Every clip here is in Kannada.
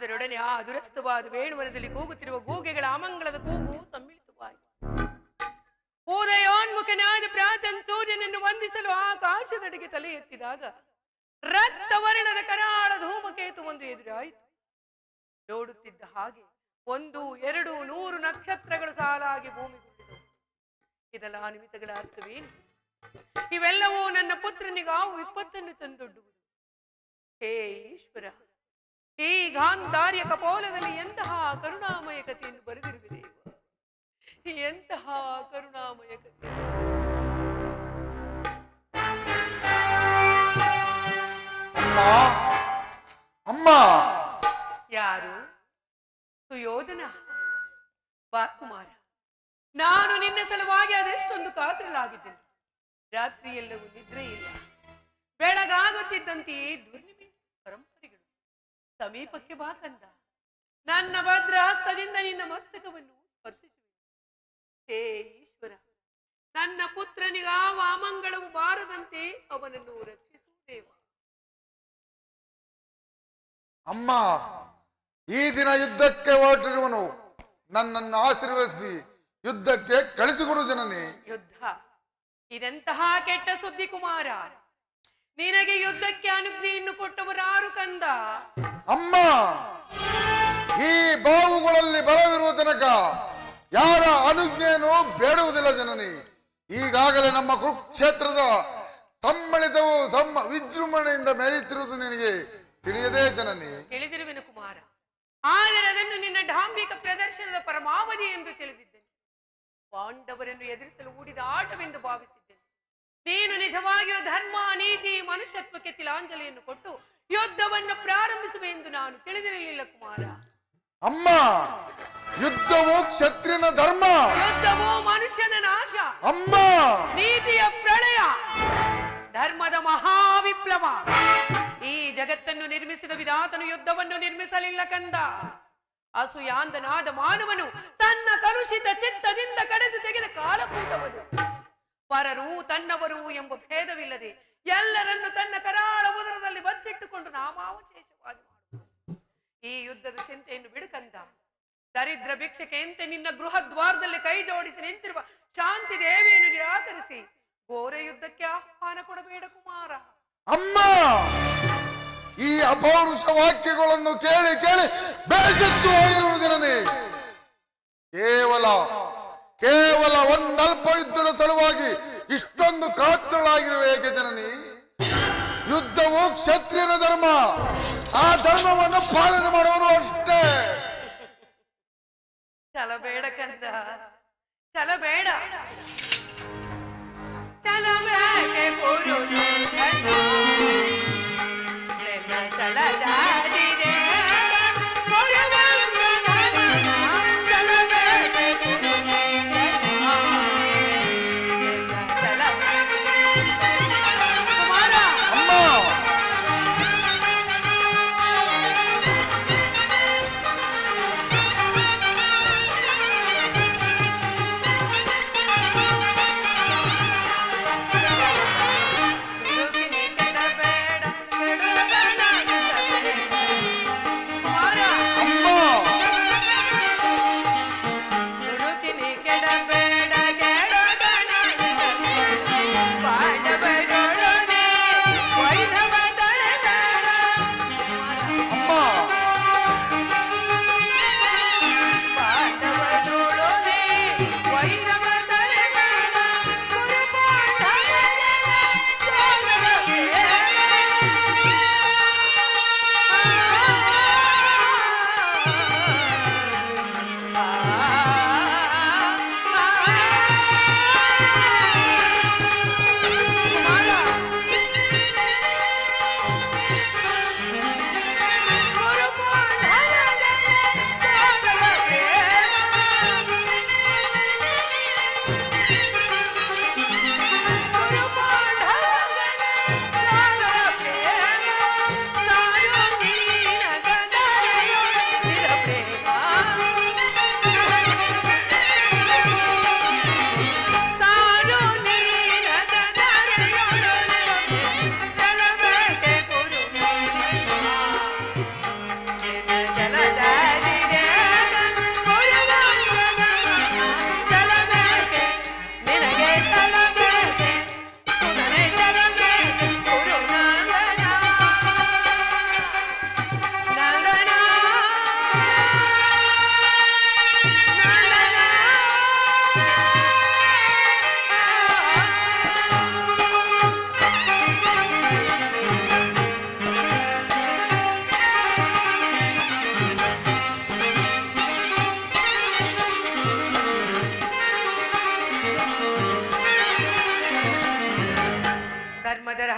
ಅದರೊಡನೆ ಆ ದುರಸ್ಥವಾದ ವೇಣುವನದಲ್ಲಿ ಕೂಗುತ್ತಿರುವ ಗೂಗೆಗಳ ಅಮಂಗಳದ ಕೂಗು ಸಮ್ಮಿಳಿತವಾಯಿತು. ಉದಯೋನ್ಮುಖನಾದ ಪ್ರಾತನ್ ಸೂರ್ಯನನ್ನು ವಂದಿಸಲು ಆಕಾಶದೆಡೆಗೆ ತಲೆ ಎತ್ತಿದಾಗ ರಕ್ತವರ್ಣದ ಕರಾಳ ಧೂಮಕೇತು ಒಂದು ಎದುರಾಯಿತು. ನೋಡುತ್ತಿದ್ದ ಹಾಗೆ 1, 2, 100 ನಕ್ಷತ್ರಗಳು ಸಾಲಾಗಿ ಭೂಮಿಗುಂಡಿದವು. ಇದೆಲ್ಲ ನಿಮಿತ್ತಗಳ ಅರ್ಥವೇನು? ಇವೆಲ್ಲವೂ ನನ್ನ ಪುತ್ರನಿಗಾವು ವಿಪತ್ತನ್ನು ತಂದೊಡ್ಡುವುದು. ಹೇ ಈಶ್ವರ, ಈ ಗಾಂಧಾರ್ಯ ಕಪೋಲದಲ್ಲಿ ಎಂತಹ ಕರುಣಾಮಯ ಕಥೆಯನ್ನು ಬರೆದಿರುವಿದೆ. ಎಂತಹ ಕರುಣಾಮಯ ಕಥೆ. ಅಮ್ಮ. ಯಾರು? ಸುಯೋಧನ. ಬಾ ಕುಮಾರ, ನಾನು ನಿನ್ನ ಸಲುವಾಗಿ ಅದೆಷ್ಟೊಂದು ಕಾತರಲಾಗಿದ್ದೇನೆ. ರಾತ್ರಿಯೆಲ್ಲವೂ ನಿದ್ರೆ ಇಲ್ಲ. ಬೆಳಗಾಗುತ್ತಿದ್ದಂತೆಯೇ ದುರ್ನಿಮೆ ಪರಂಪರೆಗಳು. ಸಮೀಪಕ್ಕೆ ಬಾ ಕಂದ. ನನ್ನ ಭದ್ರ ಹಸ್ತದಿಂದ ನಿನ್ನ ಮಸ್ತಕವನ್ನು ಸ್ಪರ್ಶಿಸುವೆ. ಹೇ ಈಶ್ವರ, ನನ್ನ ಪುತ್ರನಿಗಾವ ಅಮಂಗಳವು ಬಾರದಂತೆ ಅವನನ್ನು ರಕ್ಷಿಸುತ್ತೇವ. ಅಮ್ಮ, ಈ ದಿನ ಯುದ್ಧಕ್ಕೆ ಹೊರಟಿರುವನು. ನನ್ನನ್ನು ಆಶೀರ್ವದಿಸಿ ಯುದ್ಧಕ್ಕೆ ಕಳಿಸಿಕೊಡು ಜನನಿ. ಯುದ್ಧ? ಇದೆಂತಹ ಕೆಟ್ಟ ಸುದ್ದಿ ಕುಮಾರ. ನಿನಗೆ ಯುದ್ಧಕ್ಕೆ ಅನುಜ್ಞೆಯನ್ನು ಕೊಟ್ಟವರಾರು ಕಂದ? ಅಮ್ಮ, ಈ ಬಾವುಗಳಲ್ಲಿ ಬಲವಿರುವ ತನಕ ಯಾರ ಅನುಜ್ಞೆಯನ್ನು ಬೇಡುವುದಿಲ್ಲ ಜನನಿ. ಈಗಾಗಲೇ ನಮ್ಮ ಕುರುಕ್ಷೇತ್ರದ ಸಮ್ಮಳಿತವು ವಿಜೃಂಭಣೆಯಿಂದ ಮೆರೆಯುತ್ತಿರುವುದು ನಿನಗೆ ತಿಳಿಯದೇ ಜನನಿ? ತಿಳಿದಿರುವೆನು ಕುಮಾರ, ಆದರೆ ಅದನ್ನು ನಿನ್ನ ಡಾಂಬಿಕ ಪ್ರದರ್ಶನದ ಪರಮಾವಧಿ ಎಂದು ತಿಳಿದಿದ್ದೇನೆ. ಪಾಂಡವರನ್ನು ಎದುರಿಸಲು ಹೂಡಿದ ಆಟವೆಂದು ಭಾವಿಸಿದ್ದೇನೆ. ನೀನು ನಿಜವಾಗಿಯೂ ಧರ್ಮ, ನೀತಿ, ಮನುಷ್ಯತ್ವಕ್ಕೆ ತಿಲಾಂಜಲಿಯನ್ನು ಕೊಟ್ಟು ಯುದ್ಧವನ್ನು ಪ್ರಾರಂಭಿಸುವೆ ಎಂದು ನಾನು ತಿಳಿದಿರಲಿಲ್ಲ ಕುಮಾರ. ಅಮ್ಮ, ಯುದ್ಧವು ಕ್ಷತ್ರಿಯನ ಧರ್ಮ, ಯುದ್ಧವು ಮನುಷ್ಯನ ನಾಶ. ಅಮ್ಮ, ನೀತಿಯ ಪ್ರಳಯ, ಧರ್ಮದ ಮಹಾವಿಪ್ಲವ. ಈ ಜಗತ್ತನ್ನು ನಿರ್ಮಿಸಿದ ವಿಧಾತನು ಯುದ್ಧವನ್ನು ನಿರ್ಮಿಸಲಿಲ್ಲ ಕಂದ. ಅಸೂಯಾಂಧನಾದ ಮಾನವನು ತನ್ನ ಕಲುಷಿತ ಚಿತ್ತದಿಂದ ಕಡೆದು ತೆಗೆದ ಕಾಲಕೂಟವದು. ಪರರು ತನ್ನವರು ಎಂಬ ಭೇದವಿಲ್ಲದೆ ಎಲ್ಲರನ್ನು ತನ್ನ ಕರಾಳ ಉದರದಲ್ಲಿ ಬಚ್ಚಿಟ್ಟುಕೊಂಡು ನಾಮಾವಶೇಷವಾಗಿ ಮಾಡುವುದು. ಈ ಯುದ್ಧದ ಚಿಂತೆಯನ್ನು ಬಿಡುಕಂದ. ದರಿದ್ರ ಭಿಕ್ಷಕೆಯಂತೆ ನಿನ್ನ ಗೃಹ ದ್ವಾರದಲ್ಲಿ ಕೈ ಜೋಡಿಸಿ ನಿಂತಿರುವ ಶಾಂತಿ ದೇವಿಯನ್ನು ನಿರಾಕರಿಸಿ ಘೋರ ಯುದ್ಧಕ್ಕೆ ಆಹ್ವಾನ ಕೊಡಬೇಡ ಕುಮಾರ. ಅಮ್ಮ, ಈ ಅಪೌರುಷ ವಾಕ್ಯಗಳನ್ನು ಕೇಳಿ ಕೇಳಿ ಬೇಸತ್ತು ಹೋಗಿರುವುದು ಜನನಿ. ಕೇವಲ ಒಂದಲ್ಪ ಯುದ್ಧದ ಸಲುವಾಗಿ ಇಷ್ಟೊಂದು ಕಾತರಳಾಗಿರುವ ಏಕೆ ಜನನಿ? ಯುದ್ಧವು ಕ್ಷತ್ರಿಯನ ಧರ್ಮ. ಆ ಧರ್ಮವನ್ನು ಪಾಲನೆ ಮಾಡುವನು ಅಷ್ಟೇ. ಚಲಬೇಡ ಕಂದ, ಚಲಬೇಡ. ಚಲಬೇಕೆ ಪುರುಷ ಚಲದಾಡಿದೆ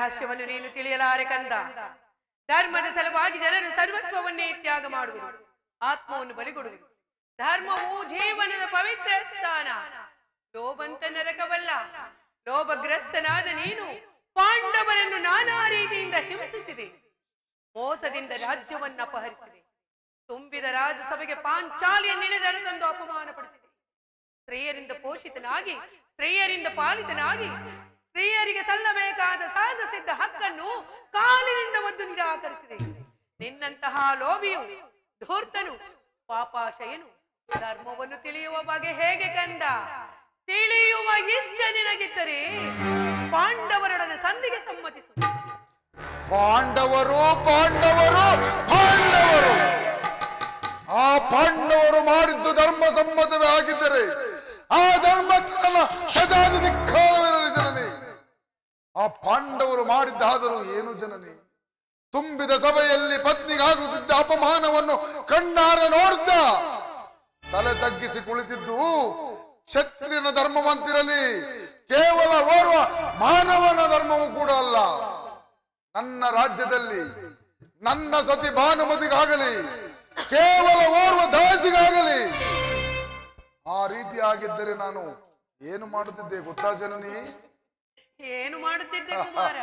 ರಹಸ್ಯವನ್ನು ನೀನು ತಿಳಿಯಲಾರೆ ಕಂದ. ಧರ್ಮದ ಸಲುವಾಗಿ ಜನರು ಸರ್ವಸ್ವವನ್ನೇ ತ್ಯಾಗ ಮಾಡುವರು, ಆತ್ಮವನ್ನು ಬಲಿಗೊಡುವರು. ಧರ್ಮವು ಜೀವನದ ಪವಿತ್ರ ಸ್ಥಾನ. ಲೋಭಂತ ನರಕವಲ್ಲ. ಲೋಭಗ್ರಸ್ತನಾದ ನೀನು ಪಾಂಡವರನ್ನು ನಾನಾ ರೀತಿಯಿಂದ ಹಿಂಸಿಸಿದೆ. ಮೋಸದಿಂದ ರಾಜ್ಯವನ್ನ ಅಪಹರಿಸಿದೆ. ತುಂಬಿದ ರಾಜಸಭೆಗೆ ಪಾಂಚಾಲಿಯನ್ನಿಳಿದರೆ ತಂದು ಅಪಮಾನಪಡಿಸಿದೆ. ಸ್ತ್ರೀಯರಿಂದ ಪೋಷಿತನಾಗಿ, ಸ್ತ್ರೀಯರಿಂದ ಪಾಲಿತನಾಗಿ, ಸ್ತ್ರೀಯರಿಗೆ ಸಲ್ಲಬೇಕಾದ ಸಹಜ ಸಿದ್ಧ ಹಕ್ಕನ್ನು ಕಾಲಿನಿಂದ ಒದ್ದು ನಿರಾಕರಿಸಿದೆ. ನಿನ್ನಂತಹ ಲೋಭಿಯು, ಧೂರ್ತನು, ಪಾಪಾಶಯನು ಧರ್ಮವನ್ನು ತಿಳಿಯುವ ಬಗೆ ಹೇಗೆ ಕಂದ? ತಿಳಿಯುವ ಇಚ್ಛೆ ನಿನಗಿದ್ದರೆ ಪಾಂಡವರೊಡನೆ ಸಂಧಿಗೆ ಸಮ್ಮತಿಸು. ಪಾಂಡವರು ಪಾಂಡವರು ಪಾಂಡವರು ಆ ಪಾಂಡವರು ಮಾಡಿದ್ದು ಧರ್ಮ ಸಮ್ಮತವೇ ಆಗಿದ್ದರೆ ಆ ಧರ್ಮಕ್ಕೆ ನನ್ನ ಸದಾದ ಧಿಕ್ಕಾರವಿರಲಿ ಜನನಿ. ಆ ಪಾಂಡವರು ಮಾಡಿದ್ದಾದರೂ ಏನು ಜನನಿ? ತುಂಬಿದ ಸಭೆಯಲ್ಲಿ ಪತ್ನಿಗಾಗುತ್ತಿದ್ದ ಅಪಮಾನವನ್ನು ಕಣ್ಣಾರೆ ನೋಡುತ್ತಾ ತಲೆ ತಗ್ಗಿಸಿ ಕುಳಿತಿದ್ದು ಕ್ಷತ್ರಿಯನ ಧರ್ಮವಂತಿರಲಿ, ಕೇವಲ ಓರ್ವ ಮಾನವನ ಧರ್ಮವೂ ಕೂಡ ಅಲ್ಲ. ನನ್ನ ರಾಜ್ಯದಲ್ಲಿ ನನ್ನ ಸತಿ ಭಾನುಮತಿಗಾಗಲಿ, ಕೇವಲ ಓರ್ವ ದಾಸಿಗಾಗಲಿ ಆ ರೀತಿ ಆಗಿದ್ದರೆ ನಾನು ಏನು ಮಾಡುತ್ತಿದ್ದೆ ಗೊತ್ತಾ ಜನನಿ? ಏನು ಮಾಡುತ್ತಿದ್ದೆ ಕುಮಾರ?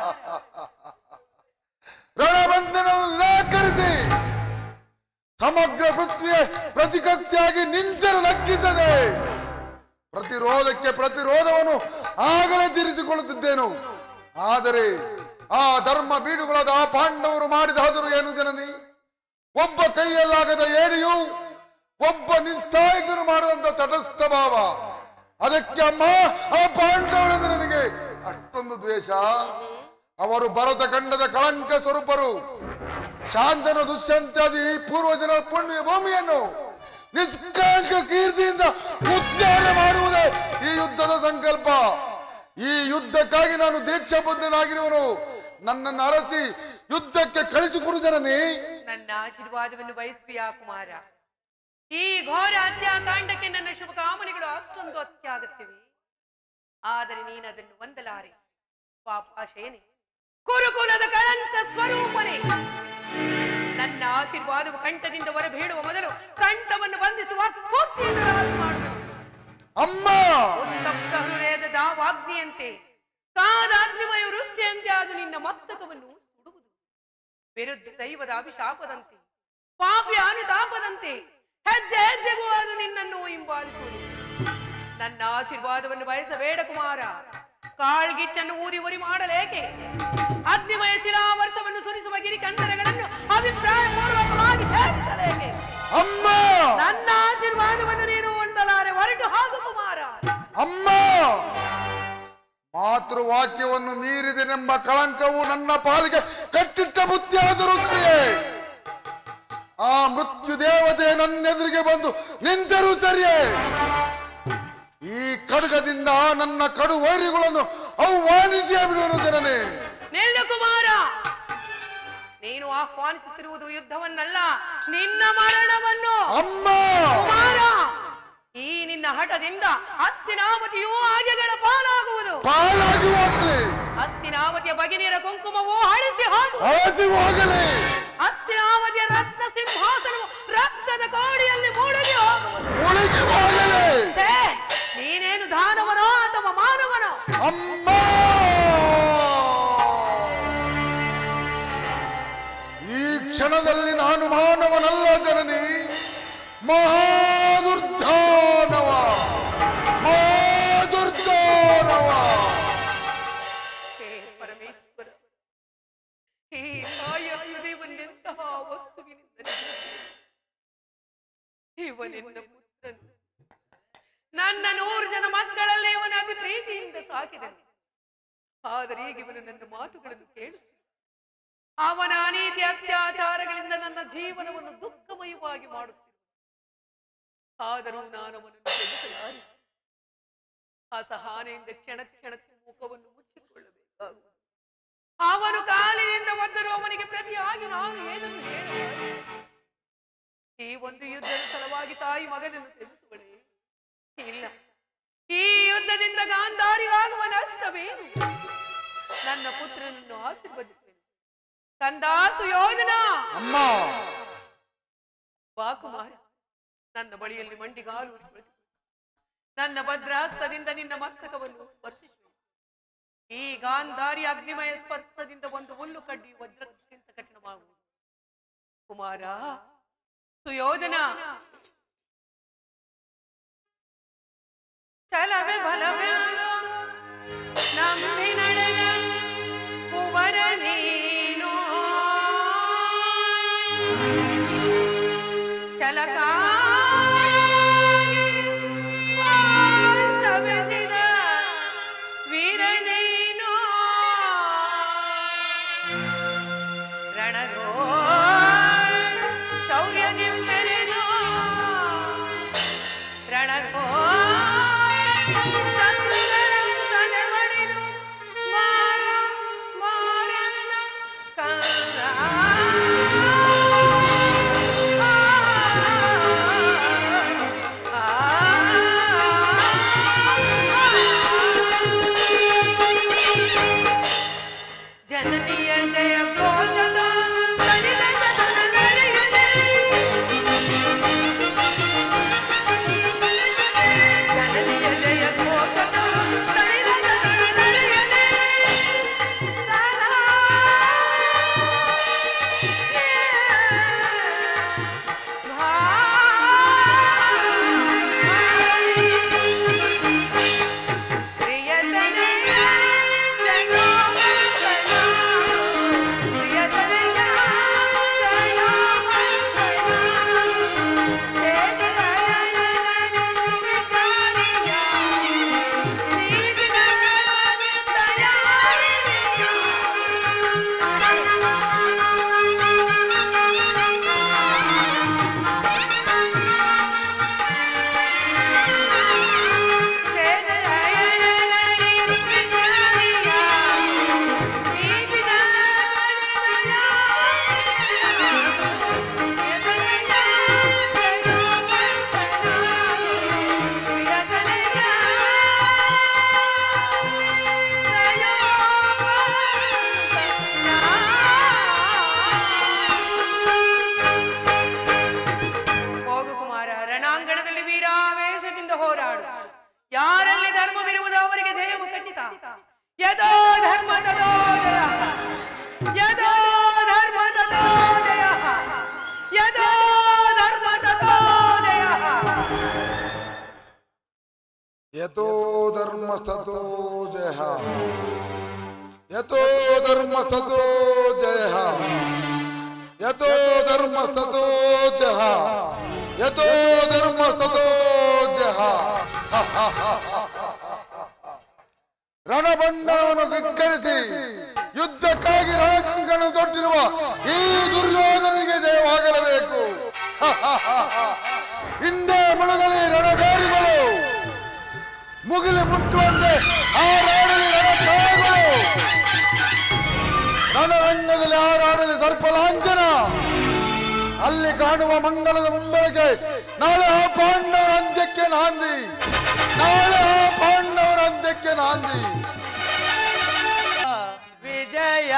ರಣಬಂಧನವನ್ನು ನಿರಾಕರಿಸಿ ಸಮಗ್ರ ಪೃಥ್ವಿಯ ಪ್ರತಿಕಕ್ಷೆಯಾಗಿ ನಿಂತರು ಲಕ್ಕಿಸದೆ ಪ್ರತಿರೋಧಕ್ಕೆ ಪ್ರತಿರೋಧವನ್ನು ಆಗಲೇ ತೀರಿಸಿಕೊಳ್ಳುತ್ತಿದ್ದೇನು. ಆದರೆ ಆ ಧರ್ಮ ಬೀಡುಗಳಾದ ಆ ಪಾಂಡವರು ಮಾಡಿದಾದರೂ ಏನು ಜನನಿ? ಒಬ್ಬ ಕೈಯಲ್ಲಾಗದ ಏಡಿಯು, ಒಬ್ಬ ನಿಸ್ಸಾಯಕನು ಮಾಡಿದಂತ ತಟಸ್ಥ ಭಾವ. ಅದಕ್ಕೆ ಅಮ್ಮ ಆ ಪಾಂಡವರೆಂದು ನನಗೆ ಅಷ್ಟೊಂದು ದ್ವೇಷ. ಅವರು ಭರತ ಖಂಡದ ಕಳಂಕ ಸ್ವರೂಪರು. ಶಾಂತನು ದುಷ್ಯಂತಾದಿ ಪೂರ್ವಜನ ಪುಣ್ಯ ಭೂಮಿಯನ್ನು ನಿಷ್ಕಳಂಕ ಕೀರ್ತಿಯಿಂದ ಉದ್ಧಾರ ಮಾಡುವುದೇ ಈ ಯುದ್ಧದ ಸಂಕಲ್ಪ. ಈ ಯುದ್ಧಕ್ಕಾಗಿ ನಾನು ದೀಕ್ಷಾಬದ್ಧನಾಗಿರುವನು. ನನ್ನನ್ನು ಅರಸಿ ಯುದ್ಧಕ್ಕೆ ಕಳಿಸಿಕೊಡು ಜನನಿ. ನನ್ನ ಆಶೀರ್ವಾದವನ್ನು ಬಯಸುವಿಯಾ ಕುಮಾರ? ಈ ಘೋರ ಹತ್ಯಾಕಾಂಡಕ್ಕೆ ನನ್ನ ಶುಭ ಕಾಮನೆಗಳು ಅಷ್ಟೊಂದು ಅತ್ಯಾಗತ್ಯವೆ. ಆದರೆ ನೀನದನ್ನು ಹೊಂದಲಾರೆ. ಪಾಪಾಶಯನೇ, ಕುರುಕುಲದ ಕಳಂಕ ಸ್ವರೂಪನೇ, ನನ್ನ ಆಶೀರ್ವಾದವು ಕಂಠದಿಂದ ಹೊರಬೀಳುವ ಮೊದಲು ಕಂಠವನ್ನು ಬಂಧಿಸುವ ಪೂರ್ತಿಯನ್ನು ನಾಶ ಮಾಡುವುದು. ಅಮ್ಮ ಉತ್ತಪ್ತ ಹೃದಯದ ದಾವಾಗ್ನಿಯಂತೆ, ಕಾದಾಗ್ನಿಮಯ ವೃಷ್ಟಿಯಂತೆ ಅದು ನಿನ್ನ ಮಸ್ತಕವನ್ನು ಸುಡುವುದು. ವಿರುದ್ಧ ದೈವದ ಅಭಿಶಾಪದಂತೆ, ಪಾಪಿಯ ಅನುತಾಪದಂತೆ ಹೆಜ್ಜೆ ಹೆಜ್ಜೆಗೂ ಅದು ನಿನ್ನನ್ನು ಹಿಂಬಾಲಿಸುವುದು. ನನ್ನ ಆಶೀರ್ವಾದವನ್ನು ಬಯಸಬೇಡ ಕುಮಾರ. ಕಾಳ್ಗಿಚ್ಚನ್ನು ಊದಿ ಉರಿ ಮಾಡಲೇಕೆ? ಅಗ್ನಿಮಯ ಶಿಲಾವರ್ಷವನ್ನು ಸುರಿಸುವ ಗಿರಿ ಕಂದರಗಳನ್ನು ಅಭಿಪ್ರಾಯ ಪೂರ್ವಕವಾಗಿ ಛೇದಿಸಲೇಕೆ? ಅಮ್ಮ ನನ್ನ ಆಶೀರ್ವಾದವನ್ನು ನೀನು ಹೊಂದಲಾರೆ. ಹೊರಟು ಹಾಗು ಕುಮಾರ. ಅಮ್ಮ, ಮಾತೃವಾಕ್ಯವನ್ನು ಮೀರಿದೆನೆಂಬ ಕಳಂಕವು ನನ್ನ ಪಾಲಿಗೆ ಕಟ್ಟಿಟ್ಟ ಬುದ್ಧಿಯಾದರೂ ಸರಿಯೇ. ಆ ಮೃತ್ಯು ದೇವತೆ ನನ್ನೆದುರಿಗೆ ಬಂದು ನಿಂತರೂ ಸರಿಯೇ. ಈ ಖಡ್ಗದಿಂದ ನನ್ನ ಕಡು ವೈರಿಗಳನ್ನು ಆಹ್ವಾನಿಸಿ ಬಿಡುವನು ಜನನೇ. ನಿಲ್ಲು ಕುಮಾರ. ನೀನು ಆಹ್ವಾನಿಸುತ್ತಿರುವುದು ಯುದ್ಧವನ್ನಲ್ಲ, ನಿನ್ನ ಮರಣವನ್ನು. ಅಮ್ಮ ಕುಮಾರ, ಈ ನಿನ್ನ ಹಠದಿಂದ ಹಸ್ತಿನಾವತಿಯೂ ಆಗೆಗಳ ಪಾಲಾಗುವುದು. ಪಾಲಾಗಿ ಹೋಗಲಿ. ಹಸ್ತಿನಾವತಿಯ ಭಗಿನಿಯರ ಕುಂಕುಮವು ಅಳಿಸಿ ಹೋಗಲಿ. ಹಸ್ತಿನಾವತಿಯ ರತ್ನ ಸಿಂಹಾಸನವು ರಕ್ತದ ಕೋಡಿಯಲ್ಲಿ ಮುಳುಗಿ ಹೋಗಲಿ. ಛೇ, ನೀನೇನು ದಾನವನೋ ಅಥವಾ ಮಾನವನೋ? ಅಮ್ಮ, ಈ ಕ್ಷಣದಲ್ಲಿ ನಾನು ಮಾನವನಲ್ಲ ಜನನಿ, ಮಹಾದುರ್ಧಾನವ. ಹೇ ಪರಮೇಶ್ವರ, ಈ ತಾಯಾಯುಧವನ್ನೆಂತಹ ವಸ್ತುವಿನಿಂದ ಇವನೆನ್ನ ಪುತ್ರನು. ನನ್ನ 100 ಜನ ಮಕ್ಕಳಲ್ಲಿ ಇವನ ಅತಿ ಪ್ರೀತಿಯಿಂದ ಸಾಕಿದನು. ಆದರೆ ಈಗ ಇವನು ನನ್ನ ಮಾತುಗಳನ್ನು ಕೇಳಿಸಿ ಅವನ ಅನೀತಿ ಅತ್ಯಾಚಾರಗಳಿಂದ ನನ್ನ ಜೀವನವನ್ನು ದುಃಖಮಯವಾಗಿ ಮಾಡುತ್ತಿರುವುದು. ಆದರೂ ನಾನು ಅವನನ್ನು ತ್ಯಜಿಸಲಾರೆ. ಅಸಹನೆಯಿಂದ ಕ್ಷಣ ಕ್ಷಣಕ್ಕೂ ಮುಖವನ್ನು ಮುಚ್ಚಿಕೊಳ್ಳಬೇಕಾಗುವುದು. ಅವನು ಕಾಲಿನಿಂದ ಒದ್ದರೂ ಅವನಿಗೆ ಪ್ರತಿಯಾಗಿ ನಾನು ಏನನ್ನು ಹೇಳಲಾರೆ? ಈ ಒಂದು ಯುದ್ಧದ ಸಲುವಾಗಿ ತಾಯಿ ಮಗನನ್ನು ತ್ಯಜಿಸುವಳೆ? ಇಲ್ಲ. ಈ ಯುದ್ಧದಿಂದ ಗಾಂಧಾರಿಯಾಗುವ ನಷ್ಟವೇನು? ನನ್ನ ಪುತ್ರನನ್ನು ಆಶೀರ್ವದಿಸುವೆನು. ಕಂದ ಸುಯೋಧನ, ಅಮ್ಮ ಬಾ ಕುಮಾರ, ನನ್ನ ಬಳಿಯಲ್ಲಿ ಮಂಡಿಗಾಲು ಕುಳಿತು ನನ್ನ ಭದ್ರಾಸ್ತದಿಂದ ನಿನ್ನ ಮಸ್ತಕವನ್ನು ಸ್ಪರ್ಶಿಸುವೆ. ಈ ಗಾಂಧಾರಿ ಅಗ್ನಿಮಯ ಸ್ಪರ್ಶದಿಂದ ಒಂದು ಹುಲ್ಲು ಕಡ್ಡಿ ವಜ್ರಕ್ಕಿಂತ ಕಠಿಣವಾಗುವುದು. ಕುಮಾರ ಸುಯೋಧನ, ಚಲವೇ ಬಲವೇ ನಂಬಿ ನಡೆದ ಕುವರ ನೀನು, ಚಲಕ ಸವೆಸಿದ ವೀರ ನೀನು, ರಣರೋ ಶೌರ್ಯದಿಂದೆರೆದು ರಣರೋ ಜನನಿಯ ಜಯ ಘೋಷದ ಜನನಿಯ ಜಯ ಘೋಷದ ಹೋರಾಡು. ಯಾರಲ್ಲಿ ಧರ್ಮವಿರುವುದು ಅವರಿಗೆ ಜಯವು ಖಚಿತ. ಯದೋ ಧರ್ಮ ತದೋ ಜಯ, ಯದೋ ಧರ್ಮ ತದೋ ಜಯ, ಯದೋ ಧರ್ಮ ತದೋ ಜಯ. ಯತೋ ಧರ್ಮಸ್ತೋ ಜಯ, ಯತೋ ಧರ್ಮಸ್ತೋ ಜಯ, ಯತೋ ಧರ್ಮಸ್ತೋ ಜಯ, ಯತೋ ಧರ್ಮಸ್ತೋ ಜಯ. ರಣಬಂಧನವನ್ನು ಧಿಕ್ಕರಿಸಿ ಯುದ್ಧಕ್ಕಾಗಿ ರಣಕಂಕಣ ತೊಟ್ಟಿರುವ ಈ ದುರ್ಯೋಧನಿಗೆ ಜಯವಾಗಲೇಬೇಕು. ಹಿಂದೆ ಮುಳುಗಲಿ ರಣಗಾರಿಗಳು, ಮುಗಿಲು ಮುಟ್ಟುವಂತೆ ಹಾರಾಡಲಿ ರಣಕಾರಗಳು, ರಣರಂಗದಲ್ಲಿ ಹಾರಾಡಲಿ ಸರ್ಪಲಾಂಛನ. ಅಲ್ಲಿ ಕಾಣುವ ಮಂಗಲದ ಮುಂಬೆಳಕೆ ನಾಳೆ ಆ ಪಾಂಡವರ ಅಂತ್ಯಕ್ಕೆ ನಾಂದಿ, ನಾಳೆ ಆ ಪಾಂಡವರ ಅಂತ್ಯಕ್ಕೆ ನಾಂದಿ. ವಿಜಯ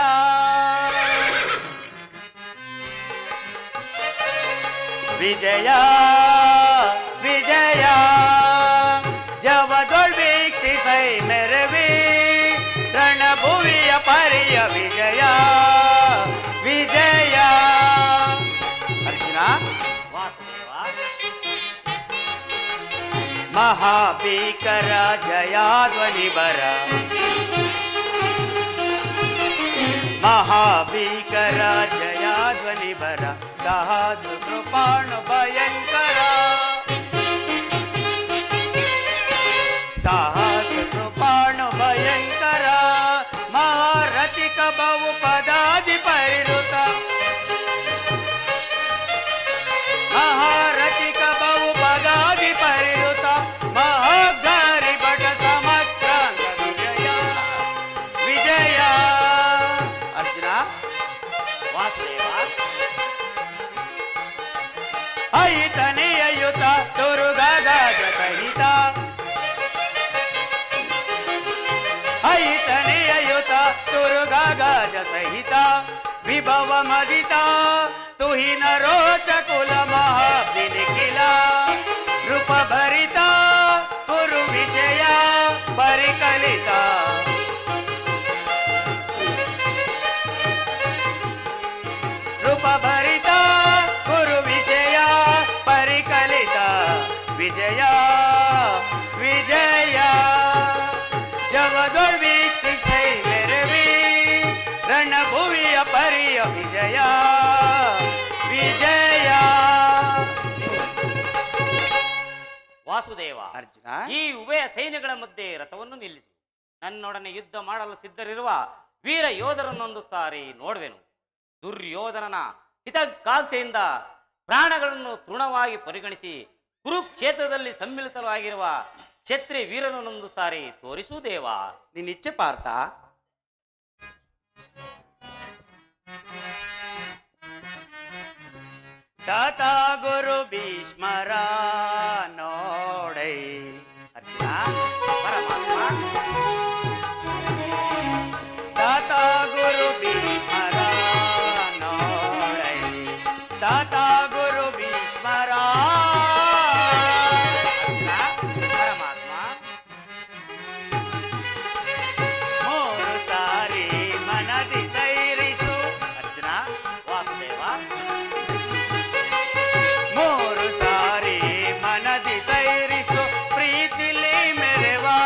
ವಿಜಯ ವಿಜಯ ಜವದೊಳ್ವೀಕ್ಷಿಸೈ ಮೆರವಿ ರಣಭುವಿಯ ಪರಿಯ ವಿಜಯ ವಿಜಯ. ಅರ್ಜುನ ಮಹಾಭೀಕರ ಜಯಾಧ್ವನಿ ಬರ, ಮಹಾಭೀಕರ ಜಯಾಧ್ವನಿ ಬರ, ಸಾಹಸ ಕೃಪಾಣು ಭಯಂಕರ, ಸಾಹಸ ಕೃಪಾಣು ಭಯಂಕರ, ಮಹಾರಥಿಕ ಬಹು ಪದಾದಿ ಪರಿರುತ, ಮಹಾರಥಿಕ ಬಹು ಪದಾದಿ ಪರಿರುತ, ಮಹಾಗಾರಿ ಭಟ ಸಮಸ್ತಾಂಗ ವಿಜಯ ವಿಜಯ. ಅರ್ಜುನ ವಾಸುದೇವ ಅಯಿತನೆಯುತ ತುರುಗಾಗ ಸಹಿತ, ಅಯಿತನೆಯುತ दुर्गा गज सहिता विभव मदिता तुहिन रोच कुल महाबिनिखिला रूप भरिता कुरु विषय परिकलिता रूप भरिता कुरु विषय परिकलिता विजया विजया जगदोर वीक्षिसै मेरे वीर रणभुविय परिय विजया विजया ವಾಸುದೇವ, ಅರ್ಜುನ, ಈ ಉಭಯ ಸೈನ್ಯಗಳ ಮಧ್ಯೆ ರಥವನ್ನು ನಿಲ್ಲಿಸಿ ನನ್ನೊಡನೆ ಯುದ್ಧ ಮಾಡಲು ಸಿದ್ಧರಿರುವ ವೀರ ಯೋಧರನ್ನೊಂದು ಸಾರಿ ನೋಡುವೆನು. ದುರ್ಯೋಧನನ ಹಿತಕಾಂಕ್ಷೆಯಿಂದ ಪ್ರಾಣಗಳನ್ನು ತೃಣವಾಗಿ ಪರಿಗಣಿಸಿ ಕುರುಕ್ಷೇತ್ರದಲ್ಲಿ ಸಮ್ಮಿಳಿತವಾಗಿರುವ ಕ್ಷತ್ರಿಯ ವೀರನನ್ನೊಂದು ಸಾರಿ ತೋರಿಸು ದೇವ. ನಿನ್ನಿಚ್ಛೆ ಪಾರ್ಥ. ತಾತ ಗುರು ಭೀಷ್ಮರ ನೋಡೈ. ಅರ್ಜುನ, ಪರಮಾತ್ಮ, ತಾತ ಗುರು ಭೀಷ್ಮರ ನೋಡೈ. ತಾತ ಗುರು ಭೀಷ್ಮರ. ಪರಮಾತ್ಮ, ಮೂರು ಸಾರಿ ಮನದಿ ಸೈರಿಸು. ಅರ್ಜುನ, ವಾಸುದೇವ, ಮೂರು ಸಾರಿ ಮನದಿ ಸೈರಿಸು ಪ್ರೀತಿಲಿ ಮೆರೆವಾ.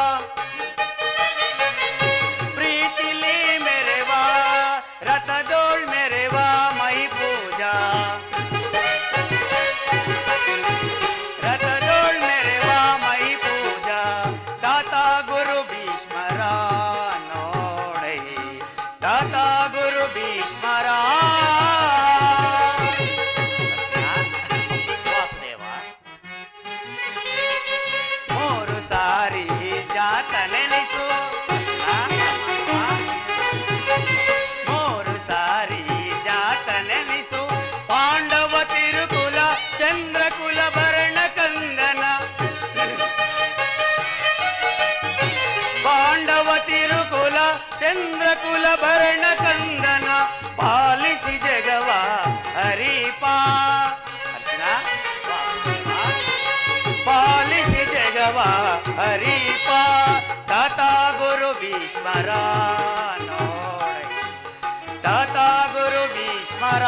ಪ್ರೀತಿಲಿ ಮೆರೆವಾ ರಥದೋಳ್ ಮೆರೆವಾ ಮೈ ಪೂಜಾ. ರಥದೋಳ್ ಮೆರೆವಾ ಮೈ ಪೂಜಾ. ತಾತ ಗುರು ಭೀಷ್ಮರ ನೋಡೈ. ತಾತ ಗುರು ಭೀಷ್ಮರ. ವಾಸುದೇವ, ಮೂರು ಸಾರಿ ಜಾತ ನೆನೆಸು. ಮೂರು ಸಾರಿ ಜಾತ ನೆನೆಸು ಪಾಂಡವ ತಿರುಕುಲ ಚಂದ್ರಕುಲ ಭರಣ ಕಂದನ. ಪಾಂಡವ ತಿರುಕುಲ ಚಂದ್ರಕುಲ ಭರಣ ಕಂದನ ಪಾಲಿಸಿ ಜಗವ ಹರಿಪಾ. ಅರ್ಜುನ, ಪಾಲಿಸಿ ಜಗವ ಹರಿಪ. ತಾತ ಗುರು ಭೀಷ್ಮರ ನೋಡೈ. ತಾತ ಗುರು ಭೀಷ್ಮರ.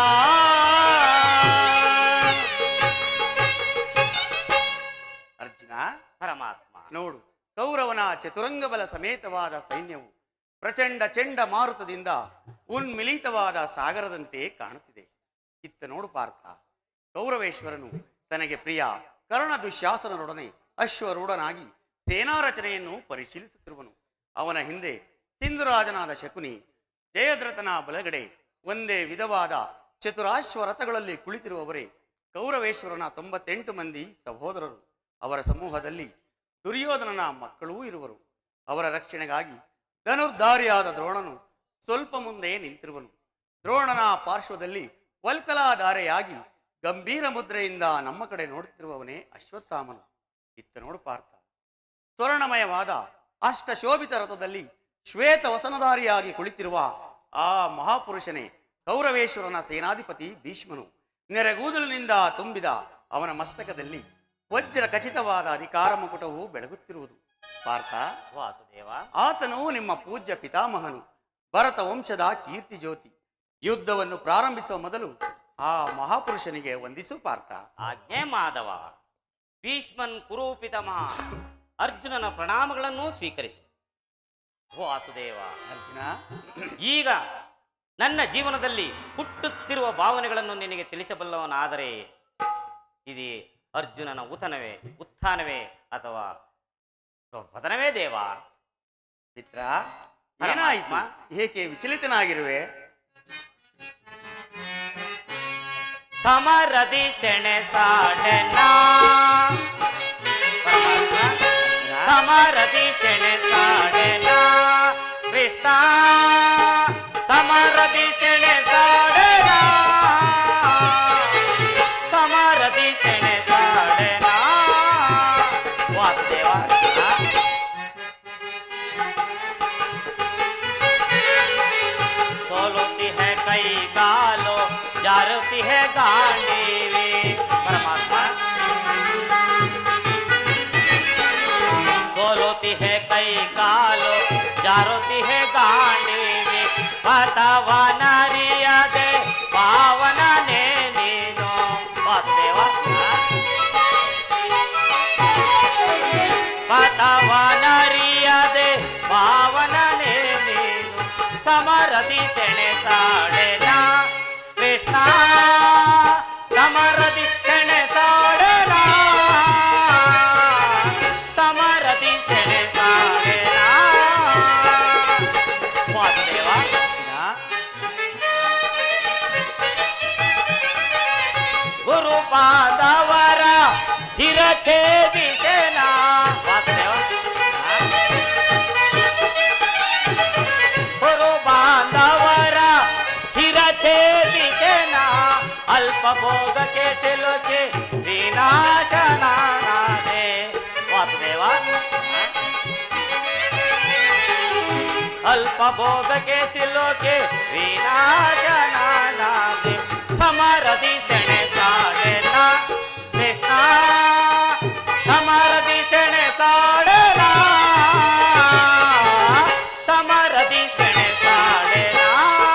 ಅರ್ಜುನ, ಪರಮಾತ್ಮ, ನೋಡು, ಕೌರವನ ಚತುರಂಗ ಬಲ ಸಮೇತವಾದ ಸೈನ್ಯವು ಪ್ರಚಂಡ ಚಂಡ ಮಾರುತದಿಂದ ಉನ್ಮಿಲಿತವಾದ ಸಾಗರದಂತೆ ಕಾಣುತ್ತಿದೆ. ಇತ್ತ ನೋಡು ಪಾರ್ಥ, ಕೌರವೇಶ್ವರನು ತನಗೆ ಪ್ರಿಯ ಕರ್ಣ ದುಶ್ಯಾಸನರೊಡನೆ ಅಶ್ವರೂಢನಾಗಿ ಸೇನಾ ರಚನೆಯನ್ನು ಪರಿಶೀಲಿಸುತ್ತಿರುವನು. ಅವನ ಹಿಂದೆ ಸಿಂಧುರಾಜನಾದ ಶಕುನಿ, ಜಯದ್ರಥನ ಬಲಗಡೆ ಒಂದೇ ವಿಧವಾದ ಚತುರಾಶ್ವ ರಥಗಳಲ್ಲಿ ಕುಳಿತಿರುವವರೇ ಕೌರವೇಶ್ವರನ 98 ಮಂದಿ ಸಹೋದರರು. ಅವರ ಸಮೂಹದಲ್ಲಿ ದುರ್ಯೋಧನನ ಮಕ್ಕಳೂ ಇರುವರು. ಅವರ ರಕ್ಷಣೆಗಾಗಿ ಧನುರ್ಧಾರಿಯಾದ ದ್ರೋಣನು ಸ್ವಲ್ಪ ಮುಂದೆ ನಿಂತಿರುವನು. ದ್ರೋಣನ ಪಾರ್ಶ್ವದಲ್ಲಿ ವಲ್ಕಲಾಧಾರೆಯಾಗಿ ಗಂಭೀರ ಮುದ್ರೆಯಿಂದ ನಮ್ಮ ಕಡೆ ನೋಡುತ್ತಿರುವವನೇ ಅಶ್ವತ್ಥಾಮನು. ಇತ್ತ ನೋಡು ಪಾರ್ಥ, ಸ್ವರ್ಣಮಯವಾದ ಅಷ್ಟಶೋಭಿತ ರಥದಲ್ಲಿ ಶ್ವೇತ ವಸನಧಾರಿಯಾಗಿ ಕುಳಿತಿರುವ ಆ ಮಹಾಪುರುಷನೇ ಕೌರವೇಶ್ವರನ ಸೇನಾಧಿಪತಿ ಭೀಷ್ಮನು. ನೆರೆಗೂದಲಿನಿಂದ ತುಂಬಿದ ಅವನ ಮಸ್ತಕದಲ್ಲಿ ವಜ್ರ ಖಚಿತವಾದ ಅಧಿಕಾರ ಮುಕುಟವು ಬೆಳಗುತ್ತಿರುವುದು. ಪಾರ್ಥ, ವಾಸುದೇವ, ಆತನು ನಿಮ್ಮ ಪೂಜ್ಯ ಪಿತಾಮಹನು, ಭರತ ವಂಶದ ಕೀರ್ತಿ ಜ್ಯೋತಿ. ಯುದ್ಧವನ್ನು ಪ್ರಾರಂಭಿಸುವ ಮೊದಲು ಆ ಮಹಾಪುರುಷನಿಗೆ ವಂದಿಸು ಪಾರ್ಥ. ಆಜ್ಞೆ ಮಾಧವ. ಭೀಷ್ಮನ್ ಕುರೂಪಿತಮಃ ಅರ್ಜುನನ ಪ್ರಣಾಮಗಳನ್ನು ಸ್ವೀಕರಿಸು. ವಾಸುದೇವ, ಅರ್ಜುನ, ಈಗ ನನ್ನ ಜೀವನದಲ್ಲಿ ಹುಟ್ಟುತ್ತಿರುವ ಭಾವನೆಗಳನ್ನು ನಿನಗೆ ತಿಳಿಸಬಲ್ಲವನಾದರೆ ಇದು ಅರ್ಜುನನ ಉತ್ಥಾನವೇ ಅಥವಾ ಪತನವೇ ದೇವ? ಮಿತ್ರ, ಏನಾಯಿತು? ಏಕೆ ವಿಚಲಿತನಾಗಿರುವೆ? ಸಮರದಿ ಸೆಣಸಾಡೆನ, ಸಮರದಿ ಸೆಣಸಾಡೆನ ಕೃಷ್ಣ, ಸಮರದಿ ಸೆಣಸಾಡೆನ, ಸಮರದಿ ಸೆಣಸಾಡೆನ. ವಾಸುದೇವ, जारती है गांडीवी परमात्मा सोलोती है कई कालो जारोती है गांडीवी पातावा नारिया दे पावन ने नीनो वासुदेवा पातावा नारिया दे पावन ने नीनो समरदी सेने साड़े ना कृष्णा समरदी सेने साड़े ना समरदी सेने साड़े ना वासुदेवा गुरु बांधवर सिर छेदिसेना वासुदेवा गुरु बांधवर सिर छेदिसेना अल्प भोग के सिलोके विनाशना दे वासुदेवा अल्प भोग के सिलोके विनाशना दे समरदी सेने साड़े ना कृष्णा समरदी सेने साड़े ना समरदी सेने साड़े ना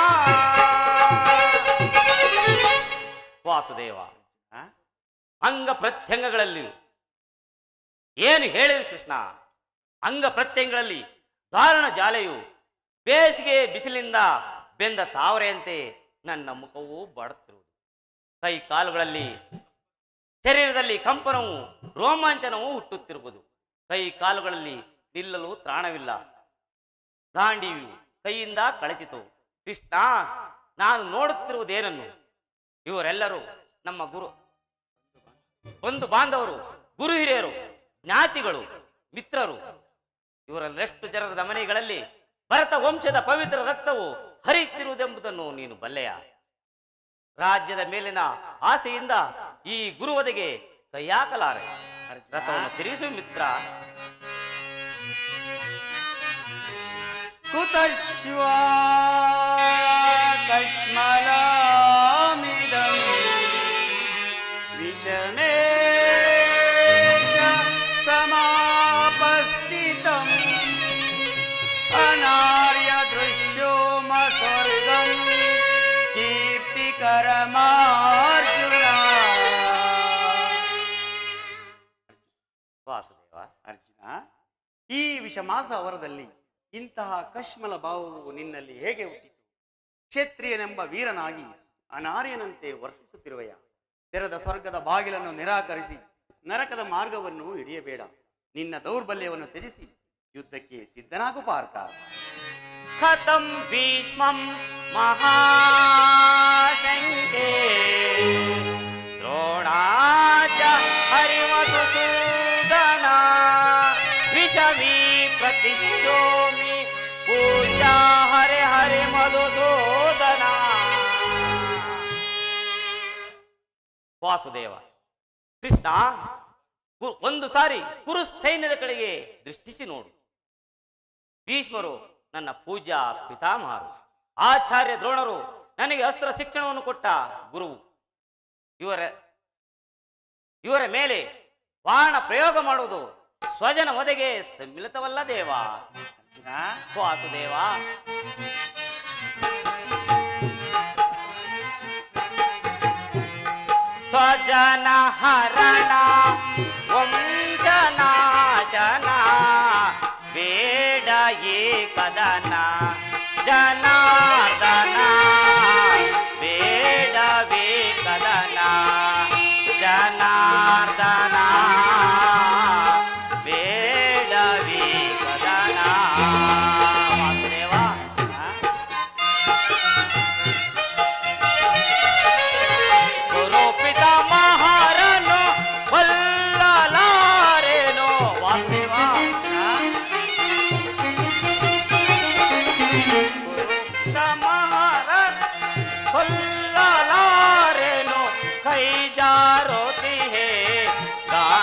ವಾಸುದೇವ ಅಂಗ ಪ್ರತ್ಯಂಗಗಳಲ್ಲಿ ಏನು ಹೇಳಿದ ಕೃಷ್ಣ ಅಂಗ ಪ್ರತ್ಯಂಗಗಳಲ್ಲಿ ಧಾರಣ ಜಾಲೆಯು ಬೇಸಿಗೆ ಬಿಸಿಲಿಂದ ಬೆಂದ ತಾವರೆಯಂತೆ ನನ್ನ ಮುಖವು ಬಾಡುತ್ತಿರುವುದು ಕೈ ಕಾಲುಗಳಲ್ಲಿ ಶರೀರದಲ್ಲಿ ಕಂಪನವು ರೋಮಾಂಚನವು ಹುಟ್ಟುತ್ತಿರುವುದು ಕೈ ಕಾಲುಗಳಲ್ಲಿ ನಿಲ್ಲಲು ತ್ರಾಣವಿಲ್ಲ ಗಾಂಡೀವಿಯು ಕೈಯಿಂದ ಕಳಚಿತು ಕೃಷ್ಣ ನಾನು ನೋಡುತ್ತಿರುವುದೇನನ್ನು ಇವರೆಲ್ಲರೂ ನಮ್ಮ ಗುರು ಒಂದು ಬಾಂಧವರು ಗುರು ಹಿರಿಯರು ಜ್ಞಾತಿಗಳು ಮಿತ್ರರು ಇವರೆಲ್ಲಷ್ಟು ಜನರ ಮನೆಗಳಲ್ಲಿ ಭರತ ವಂಶದ ಪವಿತ್ರ ರಕ್ತವು ಹರಿಯುತ್ತಿರುವುದೆಂಬುದನ್ನು ನೀನು ಬಲ್ಲೆಯ ರಾಜ್ಯದ ಮೇಲಿನ ಆಸೆಯಿಂದ ಈ ಗುರುವದೆಗೆ ಕೈಯಾಕಲಾರೆ ರಥವನ್ನು ತಿರುಗಿಸು ಮಿತ್ರ ಕುತಶ್ವಾ ಕಶ್ಮಲಾಮಿದಂ ವಿಷಮೇ ಸಮಾಪಸ್ಥಿತಂ ಅನಾರ್ಯ ದೃಶ್ಯೋಮ ಸ್ವರ್ಗಂ ಕೀರ್ತಿಕರಮಾರ್ಜುನ ವಾಸುದೇವ ಅರ್ಜುನ ಈ ವಿಷಮಾಸ ಅವರದಲ್ಲಿ ಇಂತಹ ಕಶ್ಮಲ ಭಾವವು ನಿನ್ನಲ್ಲಿ ಹೇಗೆ ಹುಟ್ಟಿತು ಕ್ಷತ್ರಿಯನೆಂಬ ವೀರನಾಗಿ ಅನಾರ್ಯನಂತೆ ವರ್ತಿಸುತ್ತಿರುವೆಯ ತೆರೆದ ಸ್ವರ್ಗದ ಬಾಗಿಲನ್ನು ನಿರಾಕರಿಸಿ ನರಕದ ಮಾರ್ಗವನ್ನು ಹಿಡಿಯಬೇಡ ನಿನ್ನ ದೌರ್ಬಲ್ಯವನ್ನು ತ್ಯಜಿಸಿ ಯುದ್ಧಕ್ಕೆ ಸಿದ್ಧನಾಗು ಪಾರ್ಥ ಕಥಂ ಭೀಷ್ಮಂ ಮಹಾಶಂಕೆ ದ್ರೋಣಾಚ ಹರಿಮಧುಸೂದನ ವಿಷಮೀ ಪ್ರತಿಷ್ಠೋಮಿ ಪೂಜಾ ಹರೆ ಹರಿ ಮಧುಸೂದನ ವಾಸುದೇವ ಕೃಷ್ಣ ಒಂದು ಸಾರಿ ಕುರು ಸೈನ್ಯದ ಕಡೆಗೆ ದೃಷ್ಟಿಸಿ ನೋಡು ಭೀಷ್ಮರು ನನ್ನ ಪೂಜ್ಯ ಪಿತಾಮಹರು ಆಚಾರ್ಯ ದ್ರೋಣರು ನನಗೆ ಅಸ್ತ್ರ ಶಿಕ್ಷಣವನ್ನು ಕೊಟ್ಟ ಗುರುವು ಇವರ ಮೇಲೆ ಬಾಣ ಪ್ರಯೋಗ ಮಾಡುವುದು ಸ್ವಜನ ವಧೆಗೆ ಸಮ್ಮಿಲಿತವಲ್ಲ ದೇವ ಅರ್ಜುನ ವಾಸುದೇವ ಸ್ವಜನ ಹರಣ ವಂಶನಾಶನ ಬೇಡ ಏಕದನ ಜನಾರ್ದನ ಬೇಡವೇ ಕದನ ಜನಾರ್ದನ ಬೇಡವೇ ಕದನ ವಾಸುದೇವ ಗುರು ಪಿತಾಮಹರನು ಕೊಲ್ಲಲಾರೆನೋ ವಾಸುದೇವ ಕೊಲ್ಲಲಾರೆನು ಕೈ ಜಾರೋತಿ ಹೇ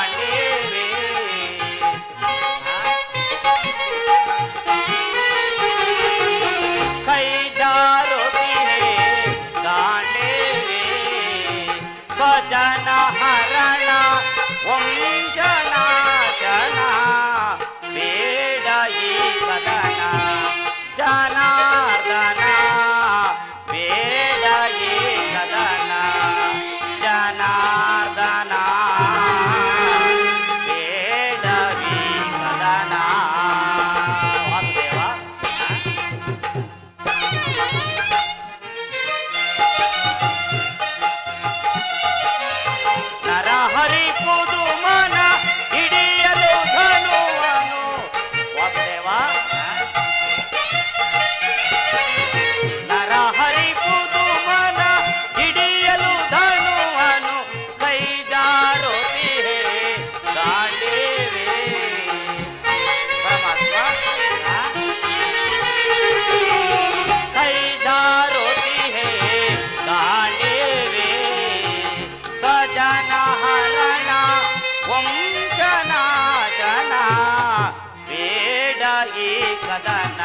ಕದನ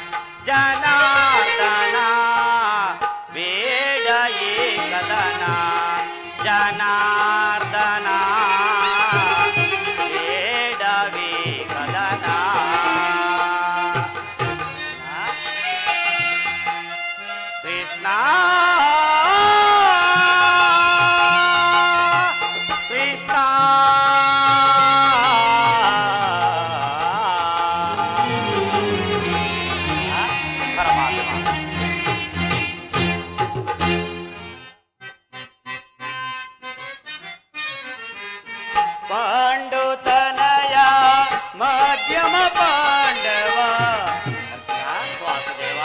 ಜನಾರ್ದನ ಬೇಡ ಈ ಕದನ ಜನಾರ್ದನ ಬೇಡವೇ ಕದನ ಕೃಷ್ಣ ಕೃಷ್ಣ ಪರಮಾತ್ಮ ಪಾಂಡುತನಯ ಮಧ್ಯಮ ಪಾಂಡವ ವಾಸುದೇವ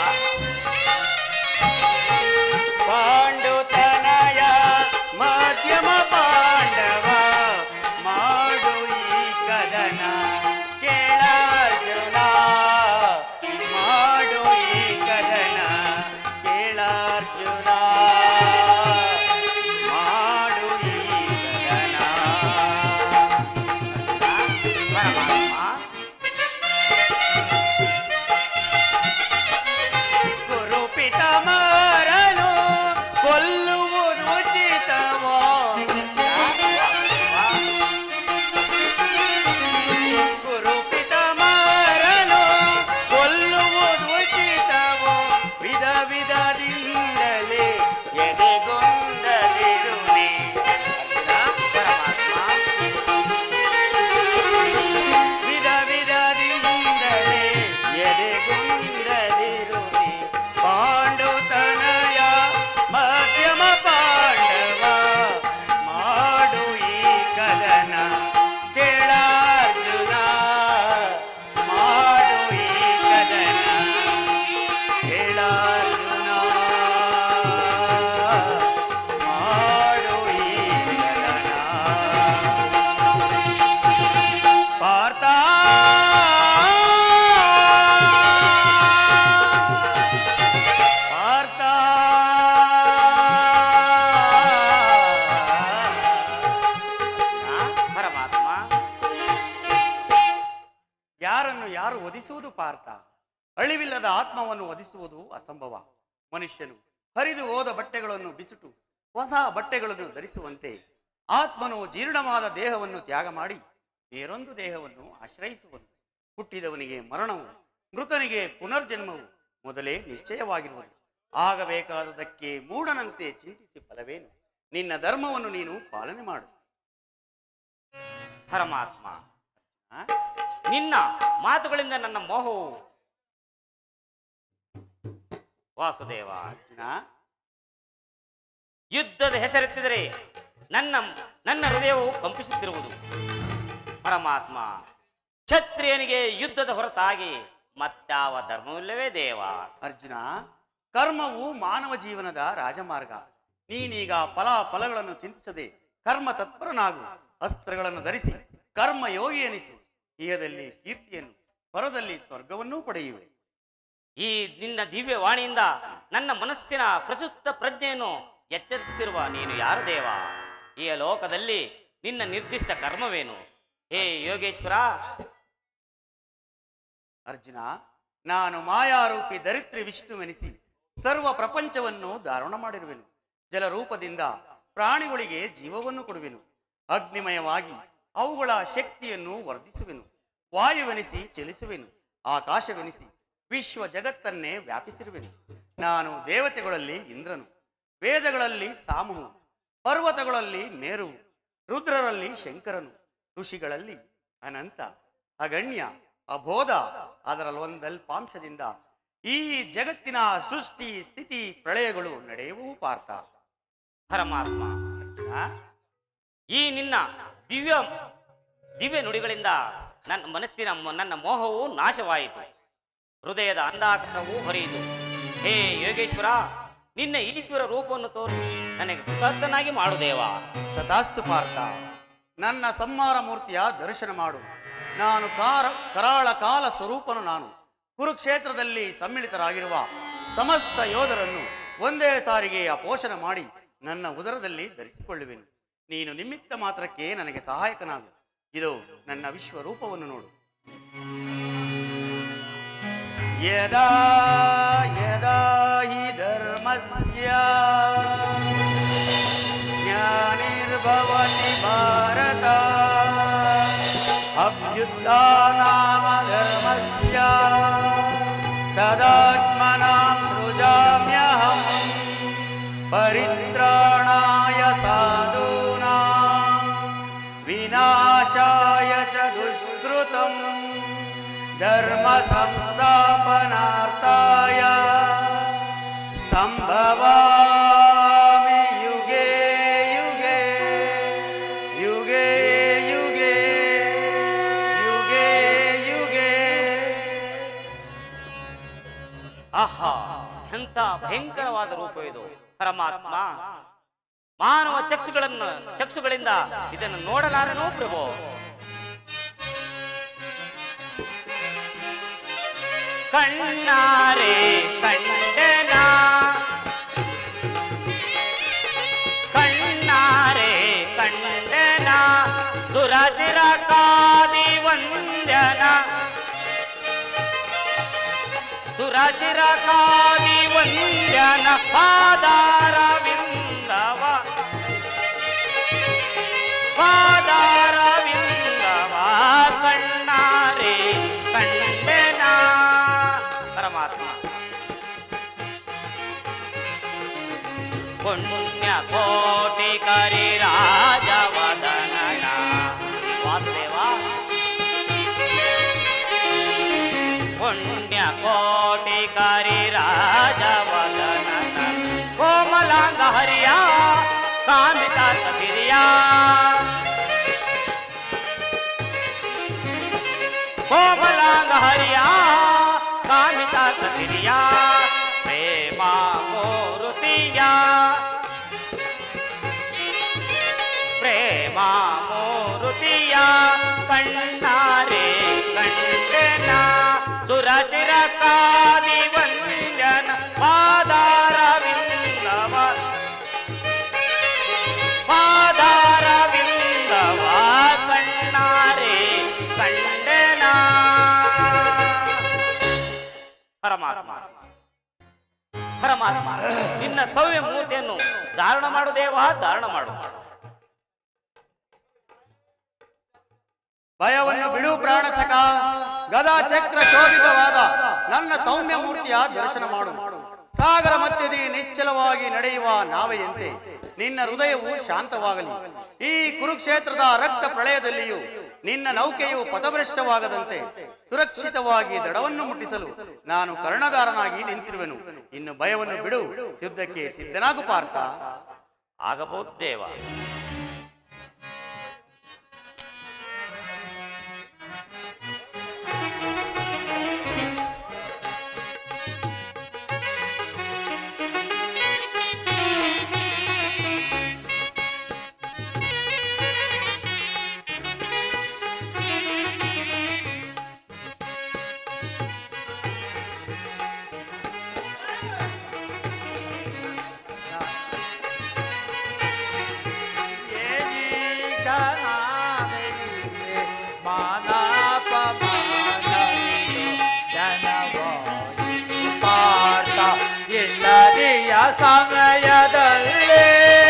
ಪಾಂಡುತನಯ ಮಧ್ಯಮ ಪಾಂಡವ ಮಾಡು ಈ ಕದನ ಕೇಳಾರ್ಜುನ ಮಾಡು ಈ ಕದನ ಕೇಳಾರ್ಜುನ ಮಾಡು ಈ ಕದನ ಪರಮಾತ್ಮ ಗುರು ಪಿತಾಮಹರನು ಕೊಲ್ಲುವುದು ಉಚಿತವೋ ಗುರು ಪಿತಾಮಹರನು ಕೊಲ್ಲುವುದು ಉಚಿತವೋ ವಿಧ ವಿಧದಿಂದಲೇ ಎದೆಗೊಂದದಿರುವೆ ಪರಮಾತ್ಮ ವಿಧ ವಿಧದಿಂದಲೇ ಎದೆಗೊಂದದಿರುವೆ ಪಾಂಡುತನಯ ಮಧ್ಯಮ ಪಾಂಡವ ಮಾಡು ಈ ಕದನ ಕೇಳಾರ್ಜುನ ಮಾಡು ಈ ಕದನ ಕೇಳಾರ್ಜುನ ಮಾಡು ಈ ಕದನ ಪಾರ್ಥ ಪಾರ್ಥ ಪರಮಾತ್ಮ ಯಾರನ್ನು ಯಾರು ವಧಿಸುವುದು ಪಾರ್ಥ ಅಳಿವಿಲ್ಲದ ಆತ್ಮವನ್ನು ವಧಿಸುವುದು ಅಸಂಭವ ಮನುಷ್ಯನು ಹರಿದು ಹೋದ ಬಟ್ಟೆಗಳನ್ನು ಬಿಸಿಟು ಹೊಸ ಬಟ್ಟೆಗಳನ್ನು ಧರಿಸುವಂತೆ ಆತ್ಮನು ಜೀರ್ಣವಾದ ದೇಹವನ್ನು ತ್ಯಾಗ ಮಾಡಿ ಬೇರೊಂದು ದೇಹವನ್ನು ಆಶ್ರಯಿಸುವನು ಹುಟ್ಟಿದವನಿಗೆ ಮರಣವು ಮೃತನಿಗೆ ಪುನರ್ಜನ್ಮವು ಮೊದಲೇ ನಿಶ್ಚಯವಾಗಿರುವುದು ಆಗಬೇಕಾದದಕ್ಕೆ ಮೂಢನಂತೆ ಚಿಂತಿಸಿ ಫಲವೇನು ನಿನ್ನ ಧರ್ಮವನ್ನು ನೀನು ಪಾಲನೆ ಮಾಡು ಪರಮಾತ್ಮ ಆ? ನಿನ್ನ ಮಾತುಗಳಿಂದ ನನ್ನ ಮೋಹವು ವಾಸುದೇವ ಅರ್ಜುನ ಯುದ್ಧದ ಹೆಸರೆತ್ತಿದರೆ ನನ್ನ ನನ್ನ ಹೃದಯವು ಕಂಪಿಸುತ್ತಿರುವುದು ಪರಮಾತ್ಮ ಕ್ಷತ್ರಿಯನಿಗೆ ಯುದ್ಧದ ಹೊರತಾಗಿ ಮತ್ತಾವ ಧರ್ಮವಿಲ್ಲವೇ ದೇವ ಅರ್ಜುನ ಕರ್ಮವು ಮಾನವ ಜೀವನದ ರಾಜಮಾರ್ಗ ನೀನೀಗ ಫಲಗಳನ್ನು ಚಿಂತಿಸದೆ ಕರ್ಮ ತತ್ಪರನಾಗು ಅಸ್ತ್ರಗಳನ್ನು ಧರಿಸಿ ಕರ್ಮ ಯೋಗಿ ಎನಿಸು ಇಹದಲ್ಲಿ ಕೀರ್ತಿಯನ್ನು ಪರದಲ್ಲಿ ಸ್ವರ್ಗವನ್ನೂ ಪಡೆಯುವೆ ಈ ನಿನ್ನ ದಿವ್ಯ ವಾಣಿಯಿಂದ ನನ್ನ ಮನಸ್ಸಿನ ಪ್ರಸುಪ್ತ ಪ್ರಜ್ಞೆಯನ್ನು ಎಚ್ಚರಿಸುತ್ತಿರುವ ನೀನು ಯಾರು ದೇವ ಈ ಲೋಕದಲ್ಲಿ ನಿನ್ನ ನಿರ್ದಿಷ್ಟ ಕರ್ಮವೇನು ಹೇ ಯೋಗೇಶ್ವರ ಅರ್ಜುನ ನಾನು ಮಾಯಾರೂಪಿ ಧರಿತ್ರಿ ವಿಷ್ಣುವೆನಿಸಿ ಸರ್ವ ಪ್ರಪಂಚವನ್ನು ಧಾರಣ ಮಾಡಿರುವೆನು ಜಲರೂಪದಿಂದ ಪ್ರಾಣಿಗಳಿಗೆ ಜೀವವನ್ನು ಕೊಡುವೆನು ಅಗ್ನಿಮಯವಾಗಿ ಅವುಗಳ ಶಕ್ತಿಯನ್ನು ವರ್ಧಿಸುವೆನು ವಾಯುವೆನಿಸಿ ಚಲಿಸುವೆನು ಆಕಾಶವೆನಿಸಿ ವಿಶ್ವ ಜಗತ್ತನ್ನೇ ವ್ಯಾಪಿಸಿರುವೆನು ನಾನು ದೇವತೆಗಳಲ್ಲಿ ಇಂದ್ರನು ವೇದಗಳಲ್ಲಿ ಸಾಮುವು ಪರ್ವತಗಳಲ್ಲಿ ಮೇರುವು ರುದ್ರರಲ್ಲಿ ಶಂಕರನು ಋಷಿಗಳಲ್ಲಿ ಅನಂತ ಅಗಣ್ಯ ಅಬೋಧ ಅದರಲ್ಲೊಂದಲ್ಪಾಂಶದಿಂದ ಈ ಜಗತ್ತಿನ ಸೃಷ್ಟಿ ಸ್ಥಿತಿ ಪ್ರಳಯಗಳು ನಡೆಯುವವು ಪಾರ್ಥ ಪರಮಾತ್ಮ ಅರ್ಜುನ ಈ ನಿನ್ನ ದಿವ್ಯ ದಿವ್ಯ ನುಡಿಗಳಿಂದ ನನ್ನ ಮನಸ್ಸಿನ ನನ್ನ ಮೋಹವು ನಾಶವಾಯಿತು ಹೃದಯದ ಅಂಧಾಕಾರವೂ ಹೊರೆಯಿತು ಹೇ ಯೋಗೇಶ್ವರ ನಿನ್ನ ಈಶ್ವರ ರೂಪವನ್ನು ತೋರಿಸಿ ನನಗೆ ಕೃತಜ್ಞನಾಗಿ ಮಾಡು ದೇವ ತಥಾಸ್ತು ಪಾರ್ಥ ನನ್ನ ಸಂಹಾರ ಮೂರ್ತಿಯ ದರ್ಶನ ಮಾಡು ನಾನು ಕರಾಳ ಕಾಲ ಸ್ವರೂಪನು ನಾನು ಕುರುಕ್ಷೇತ್ರದಲ್ಲಿ ಸಮ್ಮಿಳಿತರಾಗಿರುವ ಸಮಸ್ತ ಯೋಧರನ್ನು ಒಂದೇ ಸಾರಿಗೆ ಅಪೋಷಣ ಮಾಡಿ ನನ್ನ ಉದರದಲ್ಲಿ ಧರಿಸಿಕೊಳ್ಳುವೆನು ನೀನು ನಿಮಿತ್ತ ಮಾತ್ರಕ್ಕೆ ನನಗೆ ಸಹಾಯಕನಾಗು ಇದು ನನ್ನ ವಿಶ್ವರೂಪವನ್ನು ನೋಡು ಯದಾ ಯದಾ ಹಿ ಧರ್ಮಸ್ಯ ಜ್ಞಾನಿರ್ಭವತಿ ಭಾರತ ಅಭ್ಯುತ್ಥಾನಾಮ ಧರ್ಮಸ್ಯ ತದಾತ್ಮನಾಂ ಸೃಜಾಮ್ಯಹಂ ಪರಿತ್ರಾಣಾಯ ಸಾಧೂನಾಂ ವಿನಾಶಾಯ ಚ ದುಷ್ಕೃತಂ ಧರ್ಮ ಸಂಸ್ಥಾಪನಾರ್ಥಾಯ ಸಂಭವಾಮಿ ಯುಗೇ ಯುಗೇ ಯುಗೇ ಯುಗೇ ಯುಗೇ ಯುಗೇ. ಆಹಾ, ಎಂಥ ಭಯಂಕರವಾದ ರೂಪ ಇದು ಪರಮಾತ್ಮ. ಮಾನವ ಚಕ್ಷುಗಳಿಂದ ಇದನ್ನು ನೋಡಲಾರನೋ ಪ್ರಭು. ಕಣ್ಣಾರೆ ಕಂಡನ ಕಣ್ಣಾರೆ ಕಂಡನ ಸುರತಿರ ಕಾದಿ ವಂದನ ಸುರಚಿರ ಕಾದಿ ವಂದನ ಪಾದಾರವಿಂದವ ಪಾದಾರವಿಂದವ ಕಣ್ಣಾರೆ ಕಂಡನ ಪರಮಾತ್ಮ. ಪುಣ್ಯ ಕೋಟಿ ಕರಿ ರಾಜವದನನ ವಾಸುದೇವ. ಪುಣ್ಯ ಕೋಟಿ ಕರಿ ರಾಜವದನನ ಕೋಮಲಾಂಗ ಹರಿಯ ಕಾಮಿತ ಕಪಿರಿಯ ಕೋಮಲಾಂಗ ಹರಿಯ ಕಾಮಿತ ಕಪಿರಿಯ ಪ್ರೇಮ ಮೂರುತಿಯ ಪ್ರೇಮ ಮೂರುತಿಯ ಕಣ್ಣಾರೆ ಕಂಡನ ಸುರಚಿರ ಕಾದಿ ವಂದನ ಪಾದಾರವಿಂದವ ಪಾದಾರವಿಂದವ ಕಣ್ಣಾರೆ ಕಂಡನ ಪರಮಾತ್ಮ. ಪರಮಾತ್ಮ, ನಿನ್ನ ಸೌಮ್ಯ ಮೂರ್ತಿಯನ್ನು ಧಾರಣ ಮಾಡು ದೇವ, ಧಾರಣ ಮಾಡು. ಭಯವನ್ನು ಬಿಡು ಪ್ರಾಣಸಕ, ಗದಾ ಚಕ್ರ ಶೋಭಿತವಾದ ನನ್ನ ಸೌಮ್ಯ ಮೂರ್ತಿಯ ದರ್ಶನ ಮಾಡು. ಸಾಗರ ಮಧ್ಯದಿ ನಿಶ್ಚಲವಾಗಿ ನಡೆಯುವ ನಾವೆಯಂತೆ ನಿನ್ನ ಹೃದಯವು ಶಾಂತವಾಗಲಿ. ಈ ಕುರುಕ್ಷೇತ್ರದ ರಕ್ತ ಪ್ರಳಯದಲ್ಲಿಯೂ ನಿನ್ನ ನೌಕೆಯು ಪಥಭ್ರಷ್ಟವಾಗದಂತೆ ಸುರಕ್ಷಿತವಾಗಿ ದಡವನ್ನು ಮುಟ್ಟಿಸಲು ನಾನು ಕರ್ಣಧಾರನಾಗಿ ನಿಂತಿರುವೆನು. ಇನ್ನು ಭಯವನ್ನು ಬಿಡು, ಯುದ್ಧಕ್ಕೆ ಸಿದ್ಧನಾಗು ಪಾರ್ಥ. ಆಗಬಹುದು ದೇವ. ಸಮಯದಲ್ಲಿ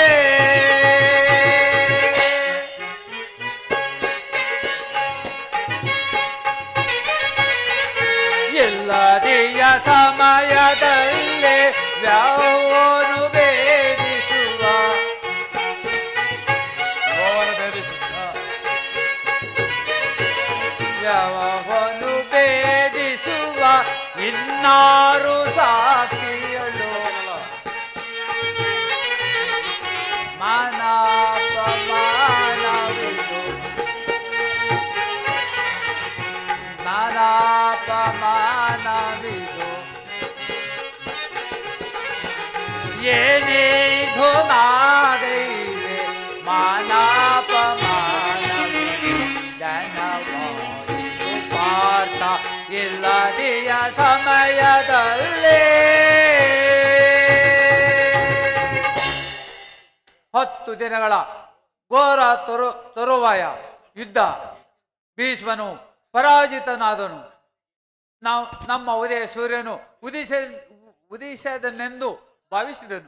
ಇಲ್ಲದೆಯ ಸಮಯದಲ್ಲಿ ವ್ಯಾವನು ಭೇದಿಸುವ ವ್ಯಾವನು ಭೇದಿಸುವ ಇನ್ನಾರು ಸಾಕ್ಷಿಯಳು ಮಾನಪಮಾನವಿದು ಮಾನಪಮಾನವಿದು ಏನೇದು ನಾಗೈವೆ ಮಾನಪಮಾನವಿದು ಧನವಾದಿದು ಪಾರ್ಥ ಇಲ್ಲದೆಯ ಸಮಯದಲ್ಲಿ 10 ದಿನಗಳ ಘೋರ ತರುವಾಯ ಯುದ್ಧ. ಭೀಷ್ಮನು ಪರಾಜಿತನಾದನು. ನಮ್ಮ ಉದಯ ಸೂರ್ಯನು ಉದಿಸದನೆಂದು ಭಾವಿಸಿದನು.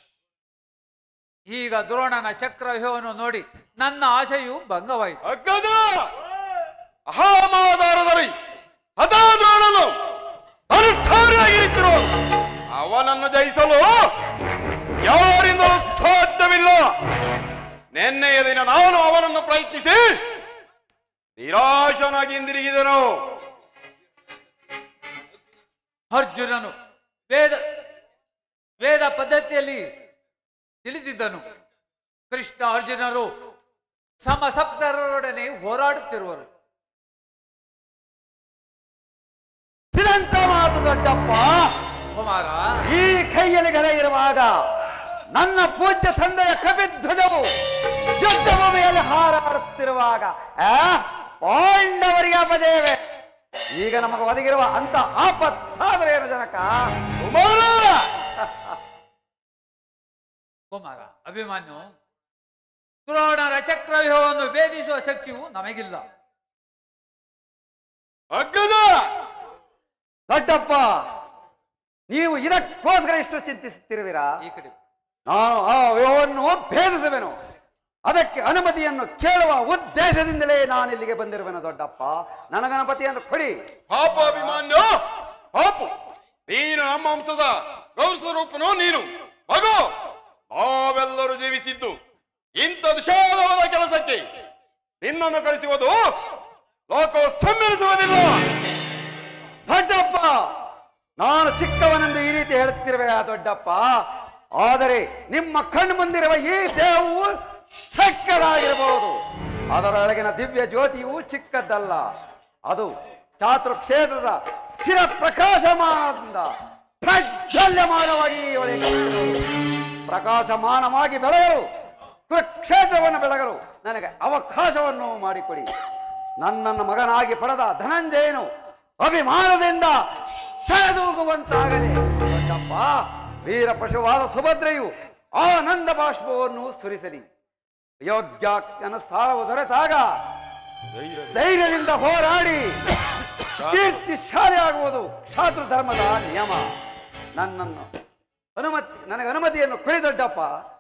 ಈಗ ದ್ರೋಣನ ಚಕ್ರವ್ಯೂಹವನ್ನು ನೋಡಿ ನನ್ನ ಆಶೆಯು ಭಂಗವಾಯಿತು. ಅಗ್ಗದ ಅಹಮಾಧಾರದಲ್ಲಿ ಸದಾ ದ್ರೋಣನು ಅನುಷ್ಠಾನಿಯಾಗಿರುತ್ತಿರೋ ಅವನನ್ನು ಜಯಿಸಲು ಯಾರಿಂದಲೂ ಸಾಧ್ಯವಿಲ್ಲ. ನಿನ್ನೆಯ ದಿನ ನಾನು ಅವನನ್ನು ಪ್ರಯತ್ನಿಸಿ ನಿರಾಶನಾಗಿ ಹಿಂದಿರುಗಿದನು. ಅರ್ಜುನನು ವೇದ ಪದ್ಧತಿಯಲ್ಲಿ ತಿಳಿದಿದ್ದನು. ಕೃಷ್ಣ ಅರ್ಜುನರು ಸಮಸಪ್ತರೊಡನೆ ಹೋರಾಡುತ್ತಿರುವರು. ಇದಂತ ಮಾತು ದೊಡ್ಡಪ್ಪ. ಕುಮಾರ, ಈ ಕೈಯಲ್ಲಿ ಗದ ಇರುವಾಗ ನನ್ನ ಪೂಜ್ಯ ತಂದೆಯ ಕಪಿಧ್ವಜವು ಯುದ್ಧ ಭೂಮಿಯಲ್ಲಿ ಹಾರಾಡುತ್ತಿರುವಾಗ ಪಾಂಡವರಿಗೆ ಅಪಜಯವೇ. ಈಗ ನಮಗೆ ಒದಗಿರುವ ಅಂತ ಆಪತ್ತಾದ್ರೆ ಏನು ಜನಕ? ಕುಮಾರ ಅಭಿಮನ್ಯು, ದ್ರೋಣರ ಚಕ್ರವ್ಯೂಹವನ್ನು ಭೇದಿಸುವ ಶಕ್ತಿಯು ನಮಗಿಲ್ಲ. ಅಗ್ಗದ ದೊಡ್ಡಪ್ಪ, ನೀವು ಇದಕ್ಕೋಸ್ಕರ ಇಷ್ಟು ಚಿಂತಿಸುತ್ತಿರುವಿರಾ? ಈ ಕಡೆ ನಾನು ಆ ವ್ಯೂಹವನ್ನು ಭೇದಿಸುವೆನು. ಅದಕ್ಕೆ ಅನುಮತಿಯನ್ನು ಕೇಳುವ ಉದ್ದೇಶದಿಂದಲೇ ನಾನು ಇಲ್ಲಿಗೆ ಬಂದಿರುವೆನು. ದೊಡ್ಡಪ್ಪ, ನನಗೆ ಅನುಮತಿಯನ್ನು ಕೊಡಿ. ಪಾಪ ಅಭಿಮಾನ್ಯ ಪಾಪು, ನೀನು ನಮ್ಮ ವಂಶದ ಗೌರವರೂಪನು. ನೀನು ಮಗು, ನಾವೆಲ್ಲರೂ ಜೀವಿಸಿದ್ದು ಇಂಥ ವಿಷಾದವಾದ ಕೆಲಸಕ್ಕೆ ನಿನ್ನನ್ನು ಕಳಿಸುವುದು ಲೋಕವು ಸಮ್ಮಿಳಿಸುವುದಿಲ್ಲ. ದೊಡ್ಡಪ್ಪ, ನಾನು ಚಿಕ್ಕವನೆಂದು ಈ ರೀತಿ ಹೇಳುತ್ತಿರುವೆ ದೊಡ್ಡಪ್ಪ. ಆದರೆ ನಿಮ್ಮ ಕಣ್ಣು ಮುಂದಿರುವ ಈ ದೇಹವು ಚಿಕ್ಕದಾಗಿರಬಹುದು, ಅದರೊಳಗಿನ ದಿವ್ಯ ಜ್ಯೋತಿಯು ಚಿಕ್ಕದ್ದಲ್ಲ. ಅದು ಚಾತುರ್ಕ್ಷೇತ್ರದ ಚಿರ ಪ್ರಕಾಶಮಾನದಿಂದ ಪ್ರಜ್ವಲ್ಯಮಾನವಾಗಿ ಪ್ರಕಾಶಮಾನವಾಗಿ ಬೆಳಗಲು, ಕುರುಕ್ಷೇತ್ರವನ್ನು ಬೆಳಗಲು ನನಗೆ ಅವಕಾಶವನ್ನು ಮಾಡಿಕೊಡಿ. ನನ್ನನ್ನು ಮಗನಾಗಿ ಪಡೆದ ಧನಂಜಯನು ಅಭಿಮಾನದಿಂದ ತಲೆದೂಗುವಂತಾಗಲಿ. ದೊಡ್ಡಪ್ಪ, ವೀರ ಪಶುವಾದ ಸುಭದ್ರೆಯು ಆನಂದ ಬಾಷ್ಪವನ್ನು ಸುರಿಸಲಿ. ಯೋಗ್ಯಾನುಸಾರವು ದೊರೆತಾಗ ಧೈರ್ಯದಿಂದ ಹೋರಾಡಿ ಕೀರ್ತಿಶಾಲಿಯಾಗುವುದು ಕ್ಷಾತ್ರ ಧರ್ಮದ ನಿಯಮ. ನನಗೆ ಅನುಮತಿಯನ್ನು ಕೊಡಿ ದೊಡ್ಡಪ್ಪ.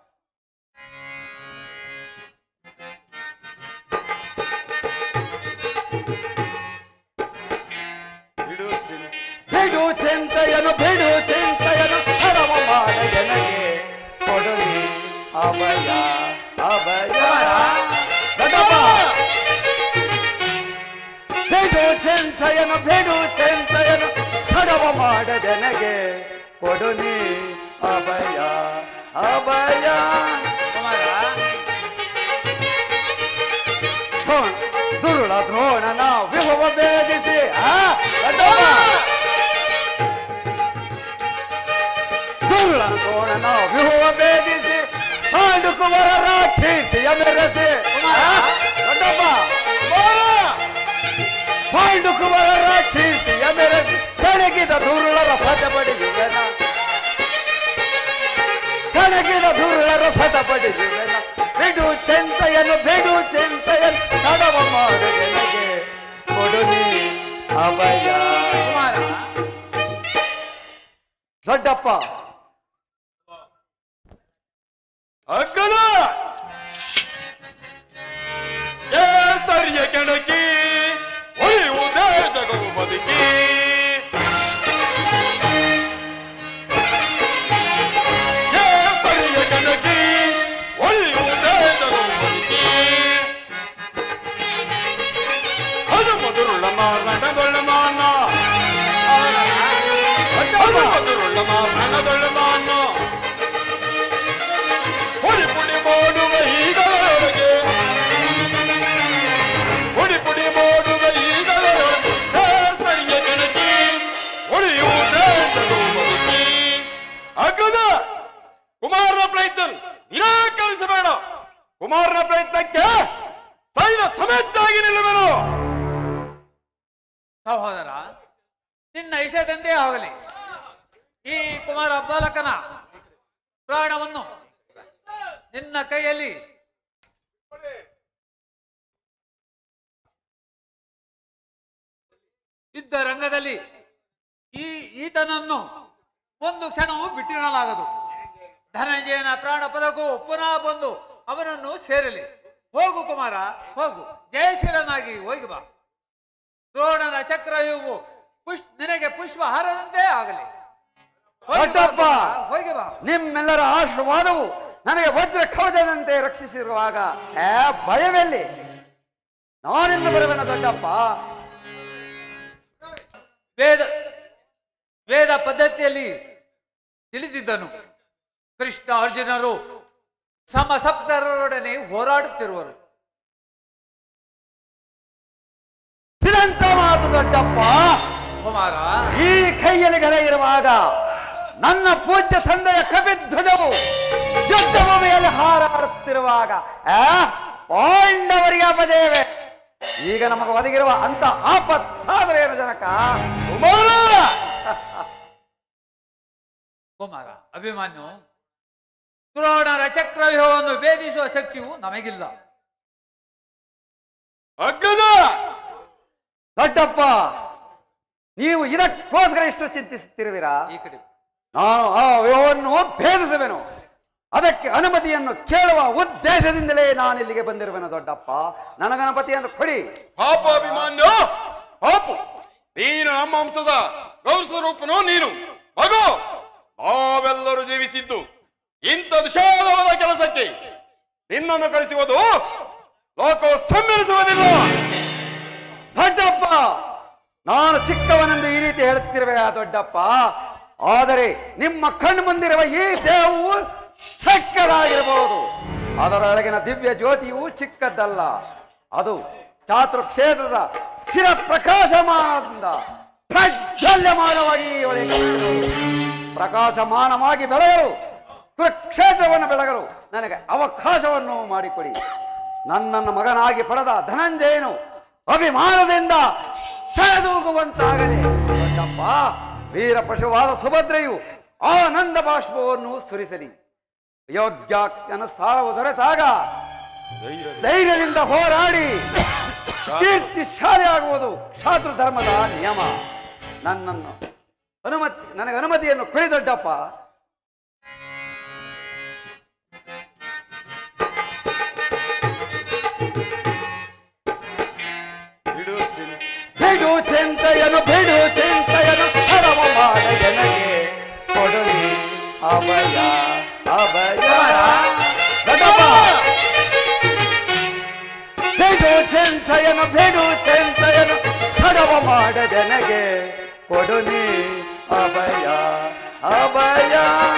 ಬಿಡು ಚಿಂತೆಯನು ಹರವ ಮಾಡ ಜನಗೆ ಕೊಡಲಿ ಅಭಯ ಅಭಯ. ದೊಡ್ಡಪ್ಪ, ಬಿಡು ಚಿಂತೆಯನು ಹರವ ಮಾಡ ಜನಗೆ ಕೊಡಲಿ ಅಭಯ ಅಭಯ. ದುರುಳ ದ್ರೋಣನ ವಿಭವ ಭೇದಿಸಿ ದುರುಳ ದ್ರೋಣನ ವಿಭವ ಭೇದಿಸಿ ಪಾಂಡುಕುವರರ ಕೀರ್ತಿಯ ಮೆರೆಸಿ. ದೊಡ್ಡಪ್ಪ, ಪಾಂಡುಕುವರರ ಕೀರ್ತಿಯ ಮೆರೆಸಿ ಕೆಣಗಿದ ದುರುಳರ ಸತ ಪಡೆಯುವೆನ, ಕೆಣಗಿದ ದುರುಳರ ಸತ ಪಡೆಯುವೆನ. ಬಿಡು ಚಿಂತೆಯನ್ನು ತಡವ ಮಾಡ ಜನಗೆ ಕೊಡುನಿ ಅಭಯ. ದೊಡ್ಡಪ್ಪ, ಅಗ್ಗದ ಕೇಸರಿಯ ಕೆಣಕಿ ಒಯ್ಯುವುದೇ ಜಗವು ಬದುಕಿ. ಕೇಸರಿಯ ಕೆಣಕಿ ಒಯ್ಯುವುದೇ ಜಗವು ಬದುಕಿ. ಅದು ಮಧುರುಳ್ಳ ಮಾರಣದೊಳ್ಳ ಮಾನ, ಅದು ಮಧುರುಳ್ಳ ಮಾರಣದೊಳ್ಳ ಮಾನ. ಪುಡಿ ಪುಡಿ ಮಾಡುವ ಈಗಲೊಳಗೆ, ಪುಡಿ ಪುಡಿ ಮಾಡುವ ಈಗಲೊಳಗೆ ಕೇಸರಿಯ ಕೆಣಕಿ ಒಡೆಯುವುದೇ ಜಗವು ಬದುಕಿ. ಅಗ್ಗದ ಕುಮಾರನ ಪ್ರಯತ್ನ ನಿರಾಕರಿಸಬೇಡ. ಕುಮಾರನ ಪ್ರಯತ್ನಕ್ಕೆ ಸೈನ್ಯ ಸಮೇತಾಗಿ ನಿಲ್ಲುವೆನು. ಸಹೋದರ, ನಿನ್ನ ಇಷ್ಟದಂತೆ ಆಗಲಿ. ಈ ಕುಮಾರ ಬಾಲಕನ ಪ್ರಾಣವನ್ನು ನಿನ್ನ ಕೈಯಲ್ಲಿ ಯುದ್ಧ ರಂಗದಲ್ಲಿ ಈತನನ್ನು ಒಂದು ಕ್ಷಣವೂ ಬಿಟ್ಟಿರಲಾಗದು. ಧನಂಜಯನ ಪ್ರಾಣ ಪದಕವು ಪುನಃ ಬಂದು ಅವನನ್ನು ಸೇರಲಿ. ಹೋಗು ಕುಮಾರ, ಹೋಗು, ಜಯಶೀಲನಾಗಿ ಹೋಗಿ ಬಾ. ದ್ರೋಣನ ಚಕ್ರವ್ಯೂಹವು ನಿನಗೆ ಪುಷ್ಪ ಹಾರದಂತೆ ಆಗಲಿ. ದೊಡ್ಡಪ್ಪ, ಹೋಗಿ ಬಾ. ನಿಮ್ಮೆಲ್ಲರ ಆಶೀರ್ವಾದವು ನನಗೆ ವಜ್ರ ಕವಚದಂತೆ ರಕ್ಷಿಸಿರುವಾಗ ಭಯವೆಲ್ಲಿ? ನಾನಿನ್ನು ಬರುವೆನ ದೊಡ್ಡಪ್ಪ. ವೇದ ಪದ್ಧತಿಯಲ್ಲಿ ತಿಳಿದಿದ್ದನು. ಕೃಷ್ಣ ಅರ್ಜುನರು ಸಮಸಪ್ತರೊಡನೆ ಹೋರಾಡುತ್ತಿರುವರು. ಇದಂತ ಮಾತು ದೊಡ್ಡಪ್ಪ. ಕುಮಾರ, ಈ ಕೈಯಲ್ಲಿ ಗದ ಇರುವಾಗ ನನ್ನ ಪೂಜ್ಯ ತಂದೆಯ ಕಪಿಧ್ವಜವು ಯುದ್ಧ ಭೂಮಿಯಲ್ಲಿ ಹಾರಾಡುತ್ತಿರುವಾಗ ಪಾಂಡವರಿಗೆ ಅಪಜಯವೇ. ಈಗ ನಮಗೆ ಒದಗಿರುವ ಅಂತ ಆಪತ್ತಾದ್ರೆ ಏನು ಜನಕ? ಕುಮಾರ ಅಭಿಮನ್ಯು, ದ್ರೋಣರ ಚಕ್ರವ್ಯೂಹವನ್ನು ಭೇದಿಸುವ ಶಕ್ತಿಯು ನಮಗಿಲ್ಲ. ದೊಡ್ಡಪ್ಪ, ನೀವು ಇದಕ್ಕೋಸ್ಕರ ಇಷ್ಟು ಚಿಂತಿಸುತ್ತಿರುವಿರಾ? ಈ ಕಡೆ ನಾನು ಆ ವ್ಯೂಹವನ್ನು ಭೇದಿಸುವೆನು. ಅದಕ್ಕೆ ಅನುಮತಿಯನ್ನು ಕೇಳುವ ಉದ್ದೇಶದಿಂದಲೇ ನಾನು ಇಲ್ಲಿಗೆ ಬಂದಿರುವೆನು ದೊಡ್ಡಪ್ಪ. ನನ್ನ ಗಣಪತಿಯನ್ನು ಕೊಡಿ. ಪಾಪ ಅಭಿಮಾನ್ಯ, ಪಾಪು, ನೀನು ನಮ್ಮ ವಂಶದ ಗೌರವರೂಪನು. ನೀನು ಮಗು, ನಾವೆಲ್ಲರೂ ಜೀವಿಸಿದ್ದು ಇಂಥ ವಿಶಾಲವಾದ ಕೆಲಸಕ್ಕೆ ನಿನ್ನನ್ನು ಕಳಿಸುವುದು ಲೋಕವು ಸಮ್ಮಿಳಿಸುವುದಿಲ್ಲ. ದೊಡ್ಡಪ್ಪ, ನಾನು ಚಿಕ್ಕವನೆಂದು ಈ ರೀತಿ ಹೇಳುತ್ತಿರುವೆ ದೊಡ್ಡಪ್ಪ. ಆದರೆ ನಿಮ್ಮ ಕಣ್ಣು ಮುಂದಿರುವ ಈ ದೇಹವು ಚಿಕ್ಕದಾಗಿರಬಹುದು, ಅದರೊಳಗಿನ ದಿವ್ಯ ಜ್ಯೋತಿಯು ಚಿಕ್ಕದ್ದಲ್ಲ. ಅದು ಚಾತುರ್ಕ್ಷೇತ್ರದ ಚಿರ ಪ್ರಕಾಶಮಾನದಿಂದ ಪ್ರಜ್ವಲ್ಯಮಾನವಾಗಿ ಪ್ರಕಾಶಮಾನವಾಗಿ ಬೆಳಗಲು, ಕುರುಕ್ಷೇತ್ರವನ್ನು ಬೆಳಗಲು ನನಗೆ ಅವಕಾಶವನ್ನು ಮಾಡಿಕೊಡಿ. ನನ್ನನ್ನು ಮಗನಾಗಿ ಪಡೆದ ಧನಂಜಯನು ಅಭಿಮಾನದಿಂದ ತಲೆದೂಗುವಂತಾಗಲಿ ದೊಡ್ಡಪ್ಪ. ವೀರ ಪಶುವಾದ ಸುಭದ್ರೆಯು ಆನಂದ ಬಾಷ್ಪವನ್ನು ಸುರಿಸಲಿ. ಯೋಗ್ಯಾನುಸಾರವು ದೊರೆತಾಗ ಧೈರ್ಯದಿಂದ ಹೋರಾಡಿ ಕೀರ್ತಿಶಾಲಿಯಾಗುವುದು ಕ್ಷಾತ್ರ ಧರ್ಮದ ನಿಯಮ. ನನಗೆ ಅನುಮತಿಯನ್ನು ಕೊಡಿ ದೊಡ್ಡಪ್ಪ. ಬಿಡು ಚಿಂತೆಯನು, ಬಿಡು ಚಿಂತೆಯನು, ಹರವ ಮಾಡ ನನಗೆ ಕೊಡಲಿ ಅಭಯ ಅಭಯ. ದೊಡ್ಡಪ್ಪ, ಬಿಡು ಚಿಂತೆಯನು, ಬಿಡು ಚಿಂತೆಯನು, ಹರವ ಮಾಡ ನನಗೆ ಕೊಡಲಿ ಅಭಯ ಅಭಯ.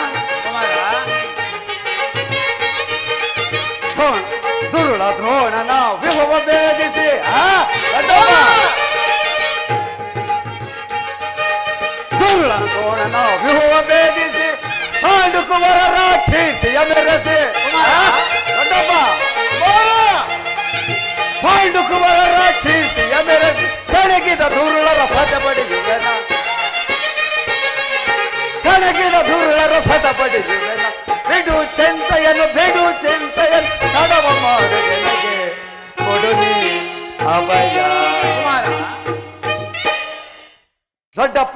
ದುರುಳ ದ್ರೋಣನ ವಿಭವ ಭೇದಿಸಿ ದುರುಳ ದ್ರೋಣನ ವಿಭವ ಭೇದಿಸಿ ಪಾಂಡುಕುವರರ ಕೀರ್ತಿಯ ಮೆರೆಸಿ ದೊಡ್ಡಪ್ಪ, ಪಾಂಡುಕುವರರ ಕೀರ್ತಿಯ ಮೆರೆಸಿ ಕೆಣಗಿದ ದುರುಳರ ಸತ ಪಡೆಯುವೆನ, ಕೆಣಗಿದ ದುರುಳರ ಸತ ಪಡೆಯುವೆನ. ಬಿಡು ಚಿಂತೆಯನ್ನು, ಬಿಡು ಚಿಂತೆಯನ್ನು, ತಡವ ಮಾಡು ನನಗೆ ಕೊಡುನಿ ಅಭಯ. ದೊಡ್ಡಪ್ಪ,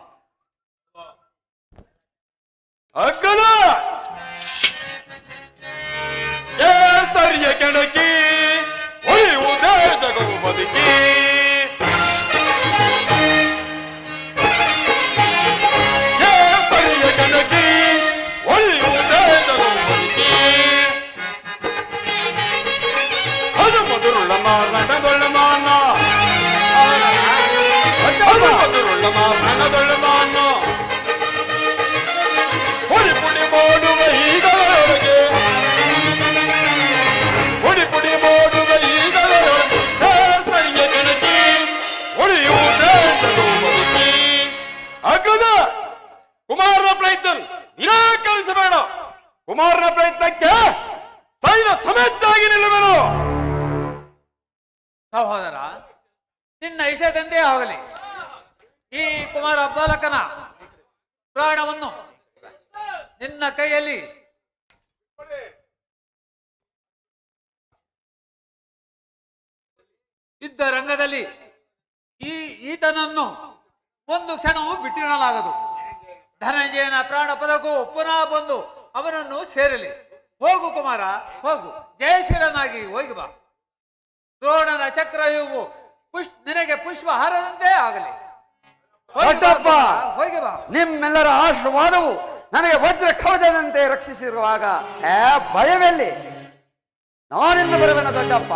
ಅಗ್ಗದ ಸರಿಯ ಕೆಣಕಿ ಒಯ್ಯುವುದೇ ಜಗವು ಬದುಕಿ. ಸರಿಯ ಕೆಣಕಿ ಒಯ್ಯುವುದೇ ಜಗವು ಬದುಕಿ. ಅದು ಮಧುರುಳ್ಳ ಮಾರ್ಣದೊಳ್ಳ ಮಾನ, ಅದು ಮಧುರುಳ್ಳ ಮಾರ್ಣದೊಳ್ಳ ಮಾನ. ಪುಡಿ ಪುಡಿ ಮಾಡುವ ಈಗಲೊಳಗೆ, ಪುಡಿ ಪುಡಿ ಮಾಡುವ ಈಗಲೊಳಗೆ ಸರಿಯ ಕೆಣಕಿ ಒಳಿಯುವುದೇ ಜಗವು ಬದುಕಿ. ಅಗ್ಗದ ಕುಮಾರನ ಪ್ರಯತ್ನ ನಿರಾಕರಿಸಬೇಡ. ಕುಮಾರನ ಪ್ರಯತ್ನಕ್ಕೆ ಸೈನ್ಯ ಸಮೇತಾಗಿ ನಿಲ್ಲುವೆನು. ಸಹೋದರ, ನಿನ್ನ ಇಷ್ಟದಂತೆ ಆಗಲಿ. ಈ ಕುಮಾರ ಬಾಲಕನ ಪ್ರಾಣವನ್ನು ನಿನ್ನ ಕೈಯಲ್ಲಿ ಯುದ್ಧ ರಂಗದಲ್ಲಿ ಈತನನ್ನು ಒಂದು ಕ್ಷಣವೂ ಬಿಟ್ಟಿರಲಾಗದು. ಧನಂಜಯನ ಪ್ರಾಣ ಪದಕವು ಪುನಃ ಬಂದು ಅವನನ್ನು ಸೇರಲಿ. ಹೋಗು ಕುಮಾರ, ಹೋಗು, ಜಯಶೀಲನಾಗಿ ಹೋಗಿ ಬಾ. ದ್ರೋಣನ ಚಕ್ರವ್ಯೂಹವು ನಿನಗೆ ಪುಷ್ಪ ಹಾರದಂತೆ ಆಗಲಿ. ಹೋಗಿ ಬಾ. ನಿಮ್ಮೆಲ್ಲರ ಆಶೀರ್ವಾದವು ನನಗೆ ವಜ್ರ ಕವಚದಂತೆ ರಕ್ಷಿಸಿರುವಾಗ ಭಯವೆಲ್ಲಿ? ನಾನಿನ್ನು ಬರುವೆನ ದೊಡ್ಡಪ್ಪ.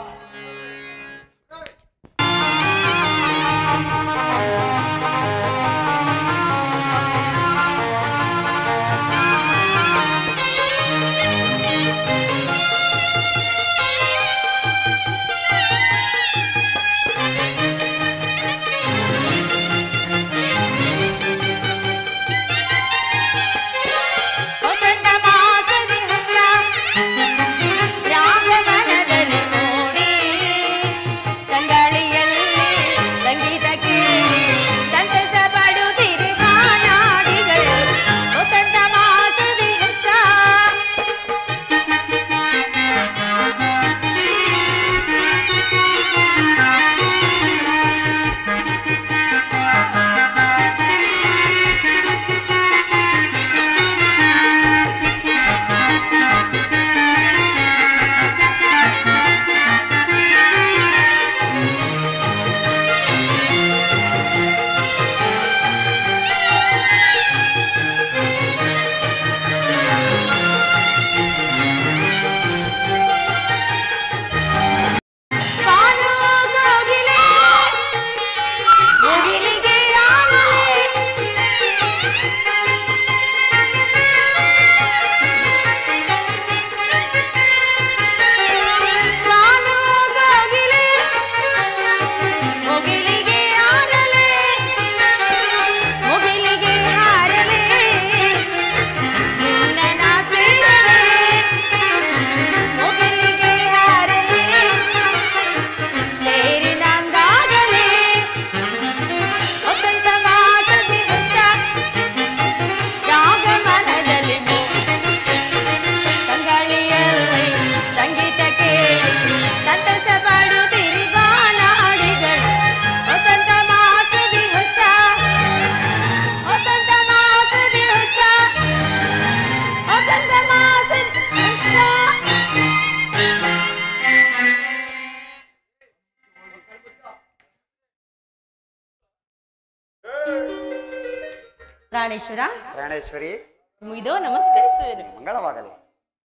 ಪ್ರಾಣೇಶ್ವರ, ಪ್ರಾಣೇಶ್ವರಿ, ಇದೋ ನಮಸ್ಕರಿಸುವೆನು. ಮಂಗಳವಾಗಲಿ.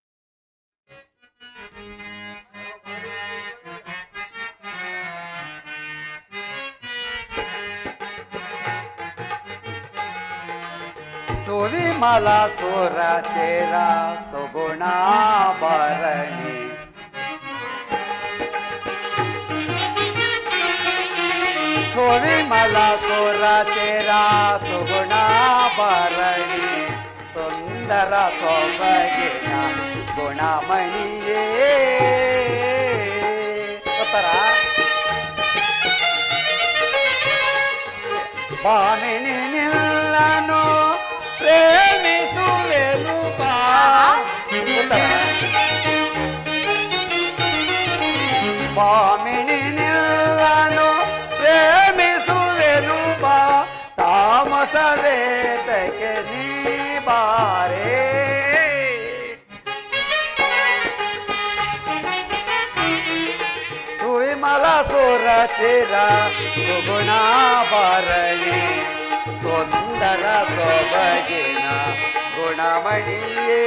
ಸುರಿಮಲ ಸುರ ಚೇರ ಸುಗುಣ ಭರಣಿ ಸುರಿಮಲ ಸುರ ಚೇರ ಸುಗುಣ ಭರಣಿ ಸುಂದರ ಸೊಬಗಿನ ಗುಣಮಣಿಯೇ ಉತ್ತರ ಬಾಮಿನಿ ನಿಲ್ಲನು ಪ್ರೇಮಿಸುವೆನು ಬಾ. ಬಾಮಿನಿ ನಿಲ್ಲನು ಪ್ರೇಮಿಸುವೆನು ಬಾ. ತಾಮಸವೇತಕ್ಕೆ ನೀ ಬಾರೇ. ಸುವಿಮಲ ಸುರ ಚಿರ ಸುಗುಣ ಭರಣಿ ಸುಂದರ ಸೊಬಗಿನ ಗುಣಮಣಿಯೇ.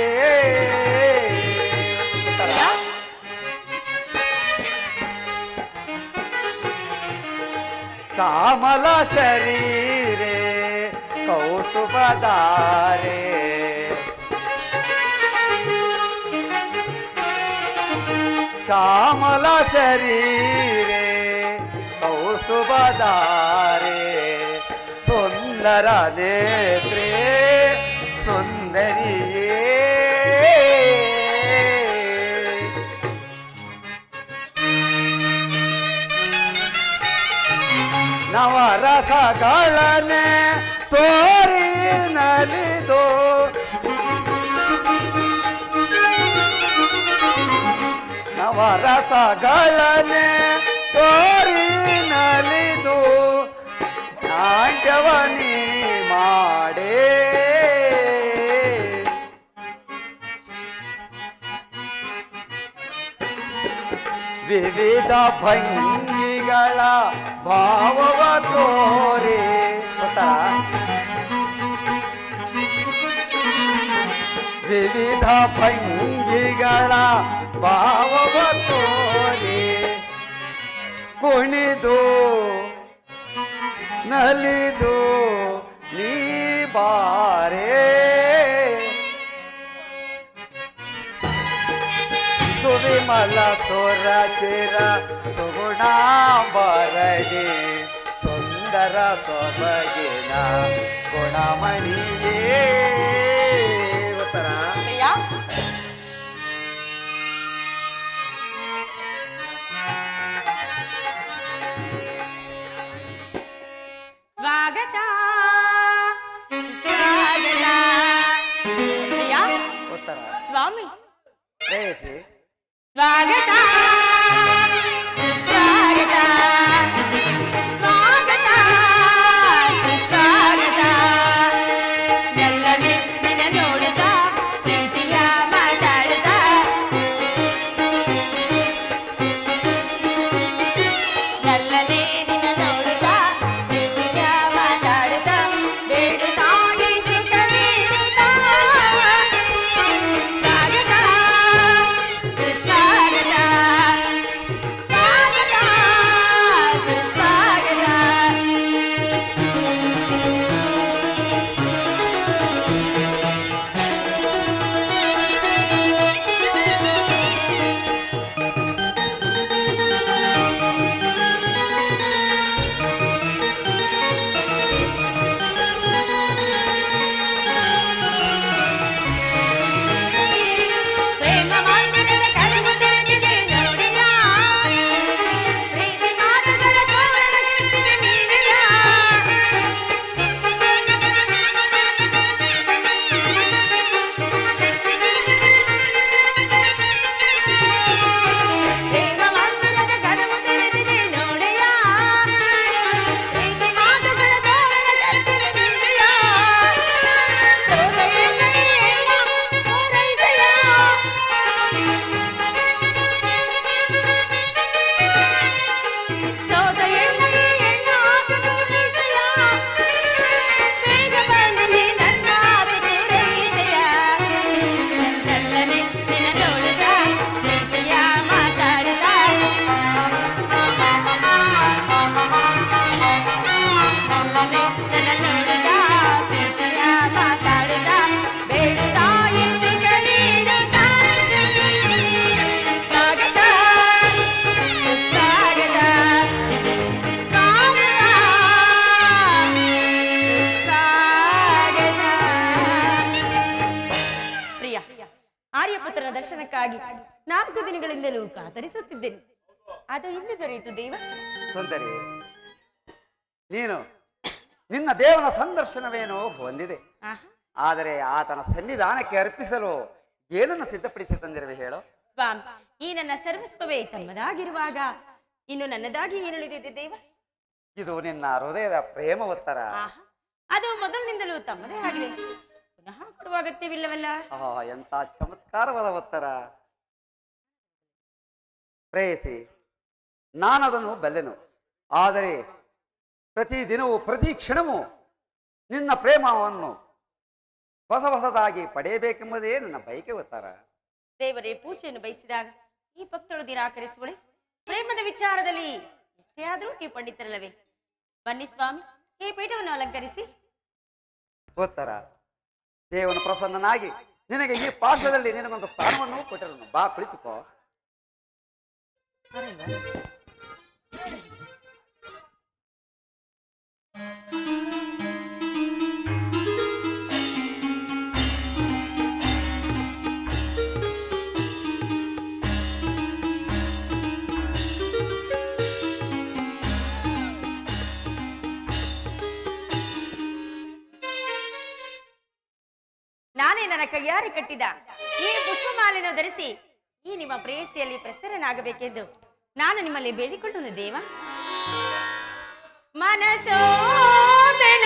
ಶ್ಯಾಮಲ ಶರೀರೆ ಕೌಸ್ತುಭಧಾರೆ ಶ್ಯಾಮಲ ಶರೀರೆ ಕೌಸ್ತುಭಧಾರೆ ಸುಂದರ ನೇತ್ರೇ ಸುಂದರಿಯೇ. ನವರಸಗಳನೆ ತೋರಿ ನಲಿದು ನವರಸಗಳನೆ ತೋರಿ ನಲಿದು ನಾಣ್ಯ ದಾಸ್ಯವನಿ ಮಾಡೇ ವಿವಿಧ ಭಂಗಿಗಳ ಭಾವವ ತೋರೆ ವಿವಿಧ ಭಂಗಿಗಳ ಭಾವವ ತೋರೆ ಕುಣಿದು ನಲಿದು ನೀ ಬಾರೇ ಸುವಿಮಲ ಸೊರ ಚಿರ ಸುಗುಣಾಂಬರಡಿ ಸುಂದರ ಸೊಬಗಿನ ಗುಣಮಣಿಯೇ ಉತ್ತರ ಪ್ರಿಯಾ ಸ್ವಾಗತ ಸುಸ್ವಾಗತ. ಪ್ರಿಯಾ ಉತ್ತರ ಸ್ವಾಮಿ ಶ್ರೇಯಸಿ ಸ್ವಾಗತ ಸುಸ್ವಾಗತ. ಸ್ವಾಗತ ಸುಸ್ವಾಗತ. ಎಲ್ಲನೇ ನಿನ್ನ ನೋಡುತ್ತಾ ಪ್ರೀತಿಯ ಮಾತಾಡುತ್ತಾ ಎಲ್ಲನೇ ನಿನ್ನ ನೋಡುತ್ತಾ ಪ್ರೀತಿಯ ಮಾತಾಡುತ್ತಾ ಬೇಡುತ್ತಾಗಿ ಸುಖ ನೀಡುತ್ತಾ ಸ್ವಾಗತ ಸುಸ್ವಾಗತ. ಸ್ವಾಗತ ಸುಸ್ವಾಗತ. ಪ್ರೇಮ ಮಾತಿನ ಕನಸು ತೆರೆದಿದೆ ನೋಡಿಲ್ಲ. ಪ್ರೀತಿ ಮಾತುಗಳ ತೋರಣ ಶಿಲ್ಪಿಗೆ ನೀಡಿಲ್ಲ. ಪ್ರೇಮ ಮಾತಿನ ಕನಸು ತೆರೆದಿದೆ ನೋಡಿಲ್ಲ. ಪ್ರೀತಿ ಮಾತುಗಳ ತೋರಣ ಶಿಲ್ಪಿಗೆ ನೀಡಿಲ್ಲ. ಸೋದೆಯನ್ನ ಪೂರೈಸಲ್ಲ. ಸೋದೆಯನ್ನ ಆಸೆ ಪೂರೈಸಲ್ಲ. ಬೇಗ ಬಂದು ನೀ ನನ್ನ ಆಸೆ ಪೂರೈಸೆಯ. ನಲ್ಲನೆ ನಿನ್ನ ನೋಡುತ್ತಾ ಪ್ರೀತಿಯ ಮಾತಾಡುತ್ತಾ ನಲ್ಲನೆ ನನ್ನ ನೋಡುತ್ತಾ ಪ್ರೀತಿಯ ಮಾತಾಡುತ್ತಾ ಬೇಡುತ್ತಾ ಸುಖ ನೀಡುತ್ತಾ ಸ್ವಾಗತ ಸುಸ್ವಾಗತ. ಸ್ವಾಗತ ಸುಸ್ವಾಗತ. ಪ್ರಿಯ ಆರ್ಯಪುತ್ರನ ದರ್ಶನಕ್ಕಾಗಿ 4 ದಿನಗಳಿಂದಲೂ ಕಾತರಿಸುತ್ತಿದ್ದೇನೆ. ಅದು ಇಂದು ದೊರೆಯಿತು ದೇವ. ಸುಂದರಿ ನೀನು ನಿನ್ನ ದೇವನ ಸಂದರ್ಶನವೇನೋ ಹೊಂದಿದೆ. ಆಹಾ. ಆದರೆ ಆತನ ಸನ್ನಿಧಾನಕ್ಕೆ ಅರ್ಪಿಸಲು ಏನನ್ನು ಸಿದ್ಧಪಡಿಸಿ ತಂದಿರುವೆ ಹೇಳು. ಸ್ವಾಮಿ, ಈ ನನ್ನ ಸರ್ವಸ್ವವೇ ತಮ್ಮದಾಗಿರುವಾಗ ಇನ್ನು ನನ್ನದಾಗಿ ಏನುಳಿದಿದೆ ದೇವ? ಇದು ನಿನ್ನ ಹೃದಯದ ಪ್ರೇಮ ಉತ್ತರ. ಆಹಾ, ಅದು ಮೊದಲಿನಿಂದಲೂ ತಮ್ಮದೇ ಆಗಿದೆ. ಪುನಃ ಕೊಡುವ ಅಗತ್ಯವಿಲ್ಲವಲ್ಲ. ಎಂತ ಚಮತ್ಕಾರವಾದ ಉತ್ತರ. ಪ್ರೇಯಸಿ, ನಾನದನ್ನು ಬಲ್ಲೆನು. ಆದರೆ ಪ್ರತಿ ದಿನವೂ ಪ್ರತಿ ಕ್ಷಣವೂ ನಿನ್ನ ಪ್ರೇಮವನ್ನು ಹೊಸದಾಗಿ ಪಡೆಯಬೇಕೆಂಬುದೇ ನನ್ನ ಬಯಕೆ ಉತ್ತರ. ದೇವರೇ ಪೂಜೆಯನ್ನು ಬಯಸಿದಾಗ ಈ ಭಕ್ತಳು ನಿರಾಕರಿಸುವಳೆ? ಪ್ರೇಮದ ವಿಚಾರದಲ್ಲಿ ಎಷ್ಟೇ ಆದರೂ ಈ ಪಂಡಿತರಲ್ಲವೇ? ಬನ್ನಿ ಸ್ವಾಮಿ, ಈ ಪೀಠವನ್ನು ಅಲಂಕರಿಸಿ. ಉತ್ತರ ದೇವನು ಪ್ರಸನ್ನನಾಗಿ ನಿನಗೆ ಈ ಪಾರ್ಶ್ವದಲ್ಲಿ ನಿನಗೊಂದು ಸ್ಥಾನವನ್ನು ಕೊಟ್ಟಿರುವನು. ಬಾ ಕುಳಿತುಕೋ. ನಾನೇ ನನ್ನ ಕೈಯಾರೆ ಕಟ್ಟಿದ ಈ ಪುಷ್ಪಮಾಲೆಯನ್ನು ಧರಿಸಿ ಈ ನಿಮ್ಮ ಪ್ರೇಯಸಿಯಲ್ಲಿ ಪ್ರಸರನಾಗಬೇಕೆಂದು ನಾನು ನಿಮ್ಮಲ್ಲಿ ಬೇಡಿಕೊಳ್ಳುವುದು ದೇವ. ಮನಸೋದನೆ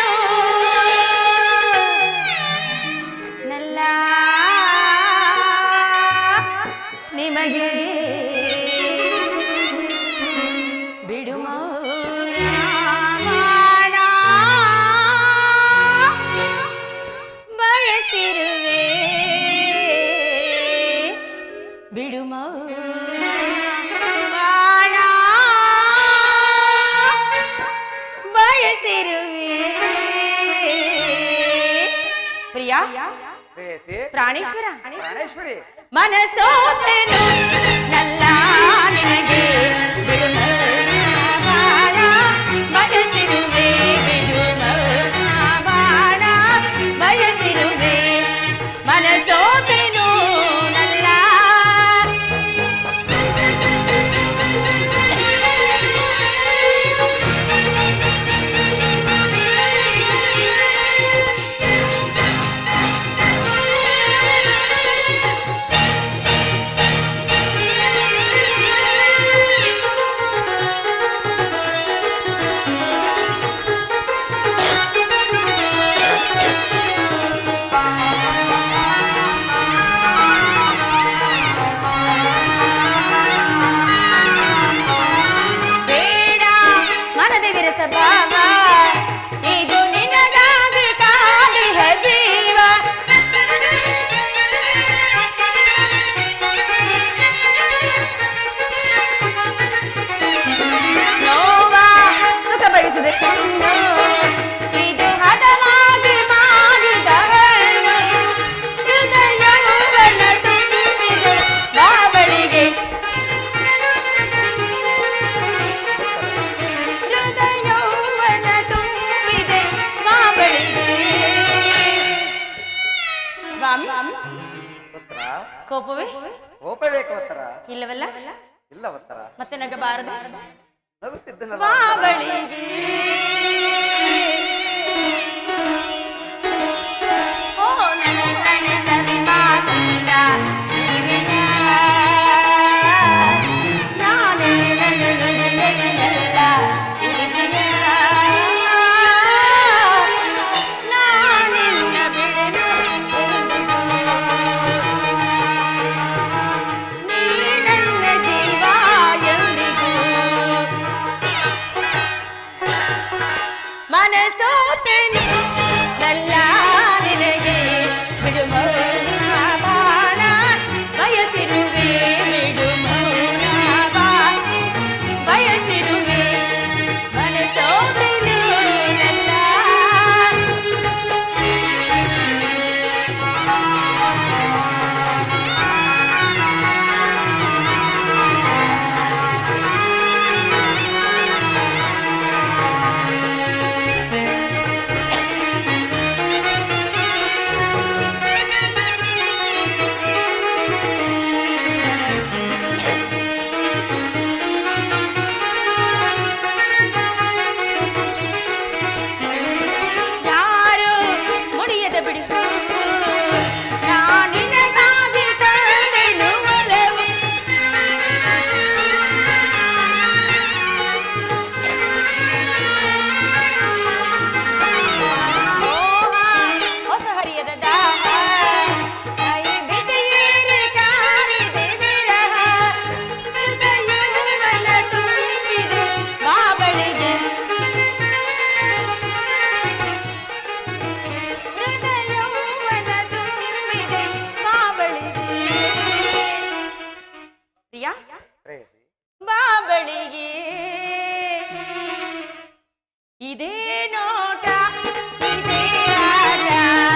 ಪ್ರಿಯಾ ಪ್ರೇಯಸಿ ಪ್ರಾಣೇಶ್ವರ ಪ್ರಾಣೇಶ್ವರಿ ಮನಸೋತೆನು ನಲ್ಲ ನಿನಗೆ ಬಿಡುಮರವಾಳ ಬಯಸಿರುವೆ ಬಿಡುಮರವಾಳ ಬಯಸಿರುವೆ ಮನಸೋತೆನು ನಲ್ಲ ಭಾವ ಇದು ನಿನಗಾಗಿ ಕಾದಿಹ ಜೀವ ನೋವ ಸುಖ ಬಯಸಿದ ಕಣ್ಣು ಇದು ಹದವಾಗಿ ಮಾಡಿದ ಹಣ್ಣು ಹೃದಯವನ ತುಂಬಿದೆ ಬಾಬಳಿಗೆ ಕೋಪವೇ ಕೋಪಬೇಕು ಉತ್ತರ ಇಲ್ಲವಲ್ಲ ಇಲ್ಲ ಉತ್ತರ ಮತ್ತೆ ನಗಬಾರದು ನಗುತ್ತಿದ್ದನಲ್ಲ ಬಾಬಳಿಗೆ ಓ ನನ್ನ ಸರಿಮಾತಂದ ನಾನೇ ನನ್ನಲ್ಲ ನಾನಿನ್ನ ಬಿಡೆನು ಮನಸೋತೆನು ನಲ್ಲ ನಿನಗೆ ಬಿಡು ಮೌನ ಬಾಣ ಬಯಸಿರುವೆ ಬಿಡು ಮೌನ ಬಯಸಿರುವೆ ಮನಸೋತೆನು ನಲ್ಲ ಬಾಬಳಿಗೆ ಇದೇ ನೋಟ ಇದೇ ಆಟ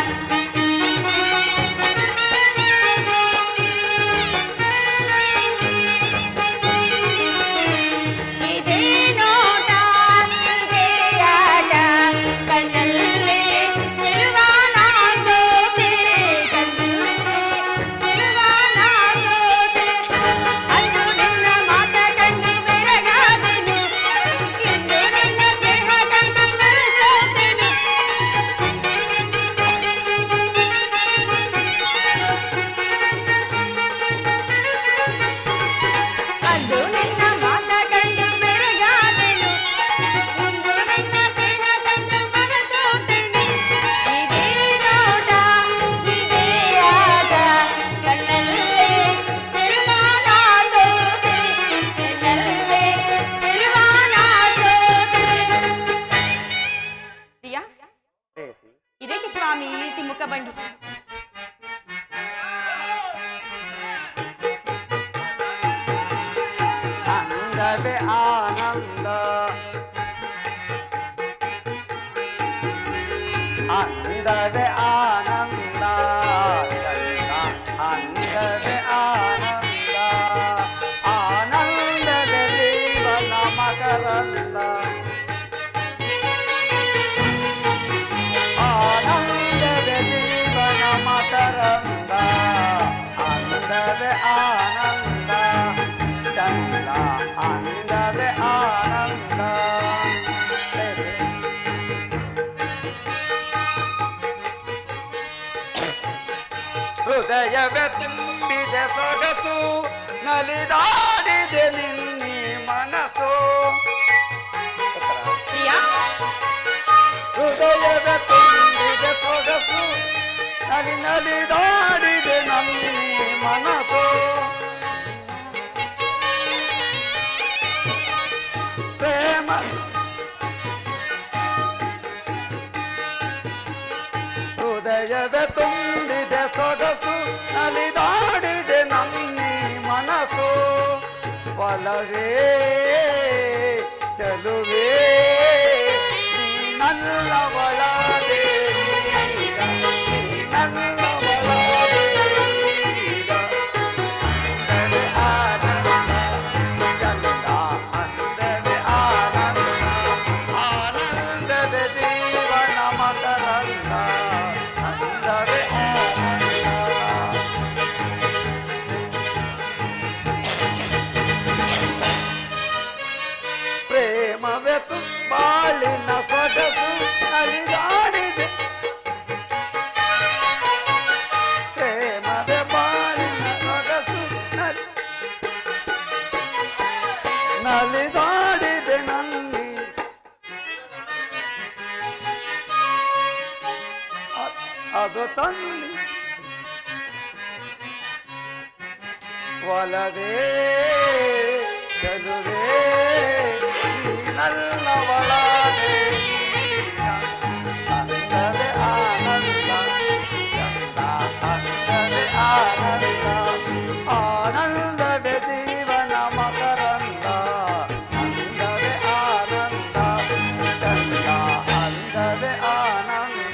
ಇದೇ ನೋಟ ಇದೇ ಆಟ ಕಣ್ಣಲ್ಲಿ ಇರುವ ನಾಗೋತೆ ಕಣ್ಣಲ್ಲಿ ಇರುವ ನಾಗೋತೆ ಅಂದು ನಿನ್ನ ಮಾತ ಕಂಡು ಬೆರಗಾದೆನು ಇಂದು ನಿನ್ನ ದೇಹ ಕಂಡು ಬೆರಗೋತೆನು ಅಂದು ನಿನ್ನ ಮಾತ ಕಂಡು ಬೆರಗಾದೆನು ಇಂದು ನಿನ್ನ ದೇಹ ಕಂಡು ಬೆರಗೋತೆನು ಇದೇ ನೋಟ ಇದೇ ಆಟ ಕಣ್ಣಲ್ಲೇ ತಿರುವಾನಾಟೋತೆ ಕಣ್ಣಲ್ಲೇ ತಿರುವಾನಾಟೋತೆ ಪ್ರಿಯಾ ಪ್ರೇಯಸಿ ಇದಕ್ಕೆ ಸ್ವಾಮಿ ಈ ರೀತಿ ಮುಖ ಬಂಡಿ ಆನಂದವೇ ಆನಂದ ಆನಂದವೇ ಆನಂದ ಹೃದಯವೇ ತುಂಬಿದೆ ಸೊಗಸು ನಲಿದಾಡಿದೆ ನಿನ್ನಿ ಮನಸ್ಸು. ಪ್ರಿಯಾ, ಹೃದಯವೇ ತುಂಬಿದೆ ಸೊಗಸು ನಲಿದಾಡಿದೆ ನನ್ನಿ ಮನಸ್ಸು. ಪ್ರೇಮ ಹೃದಯವೇ ತುಂಬಿದೆ ಸೊಗಸು ನಲಿದಾಡಿದೆ ನನ್ನಿ ಮನಸ್ಸು. ಒಲವೇ ಚಲುವೆ ನನ್ನವಳಾದೆ ಈಗ, ನನ್ನವಳಾದೆ ಈಗ. ಅಂದರೆ ಆನಂದ ಚಂದ, ಅಂದರೆ ಆನಂದ, ಆನಂದದ ಜೀವನ ಮಕರಂದ, ಅಂದರೆ ಆನಂದ. ಪ್ರೇಮವೇ ಬಾಳಿನ ಸೊಗಸು ನಲಿದಾಡಿದೆ. ಪ್ರೇಮವೇ ಬಾಳಿನ ಸೊಗಸು ನಲಿದಾಡಿದೆ ನನ್ನಿ. ಅದು ತನ್ನಿ ಒಲವೇ ಚಲುವೆ ನನ್ನವಳಾದೆ ಈಗ. ಅಂದರೆ ಆನಂದ ಚಂದ, ಅಂದರೆ ಆನಂದ, ಆನಂದವೇ ಜೀವನ ಮಕರಂದ, ಅಂದರೆ ಆನಂದ ಚಂದ, ಅಂದರೆ ಆನಂದ.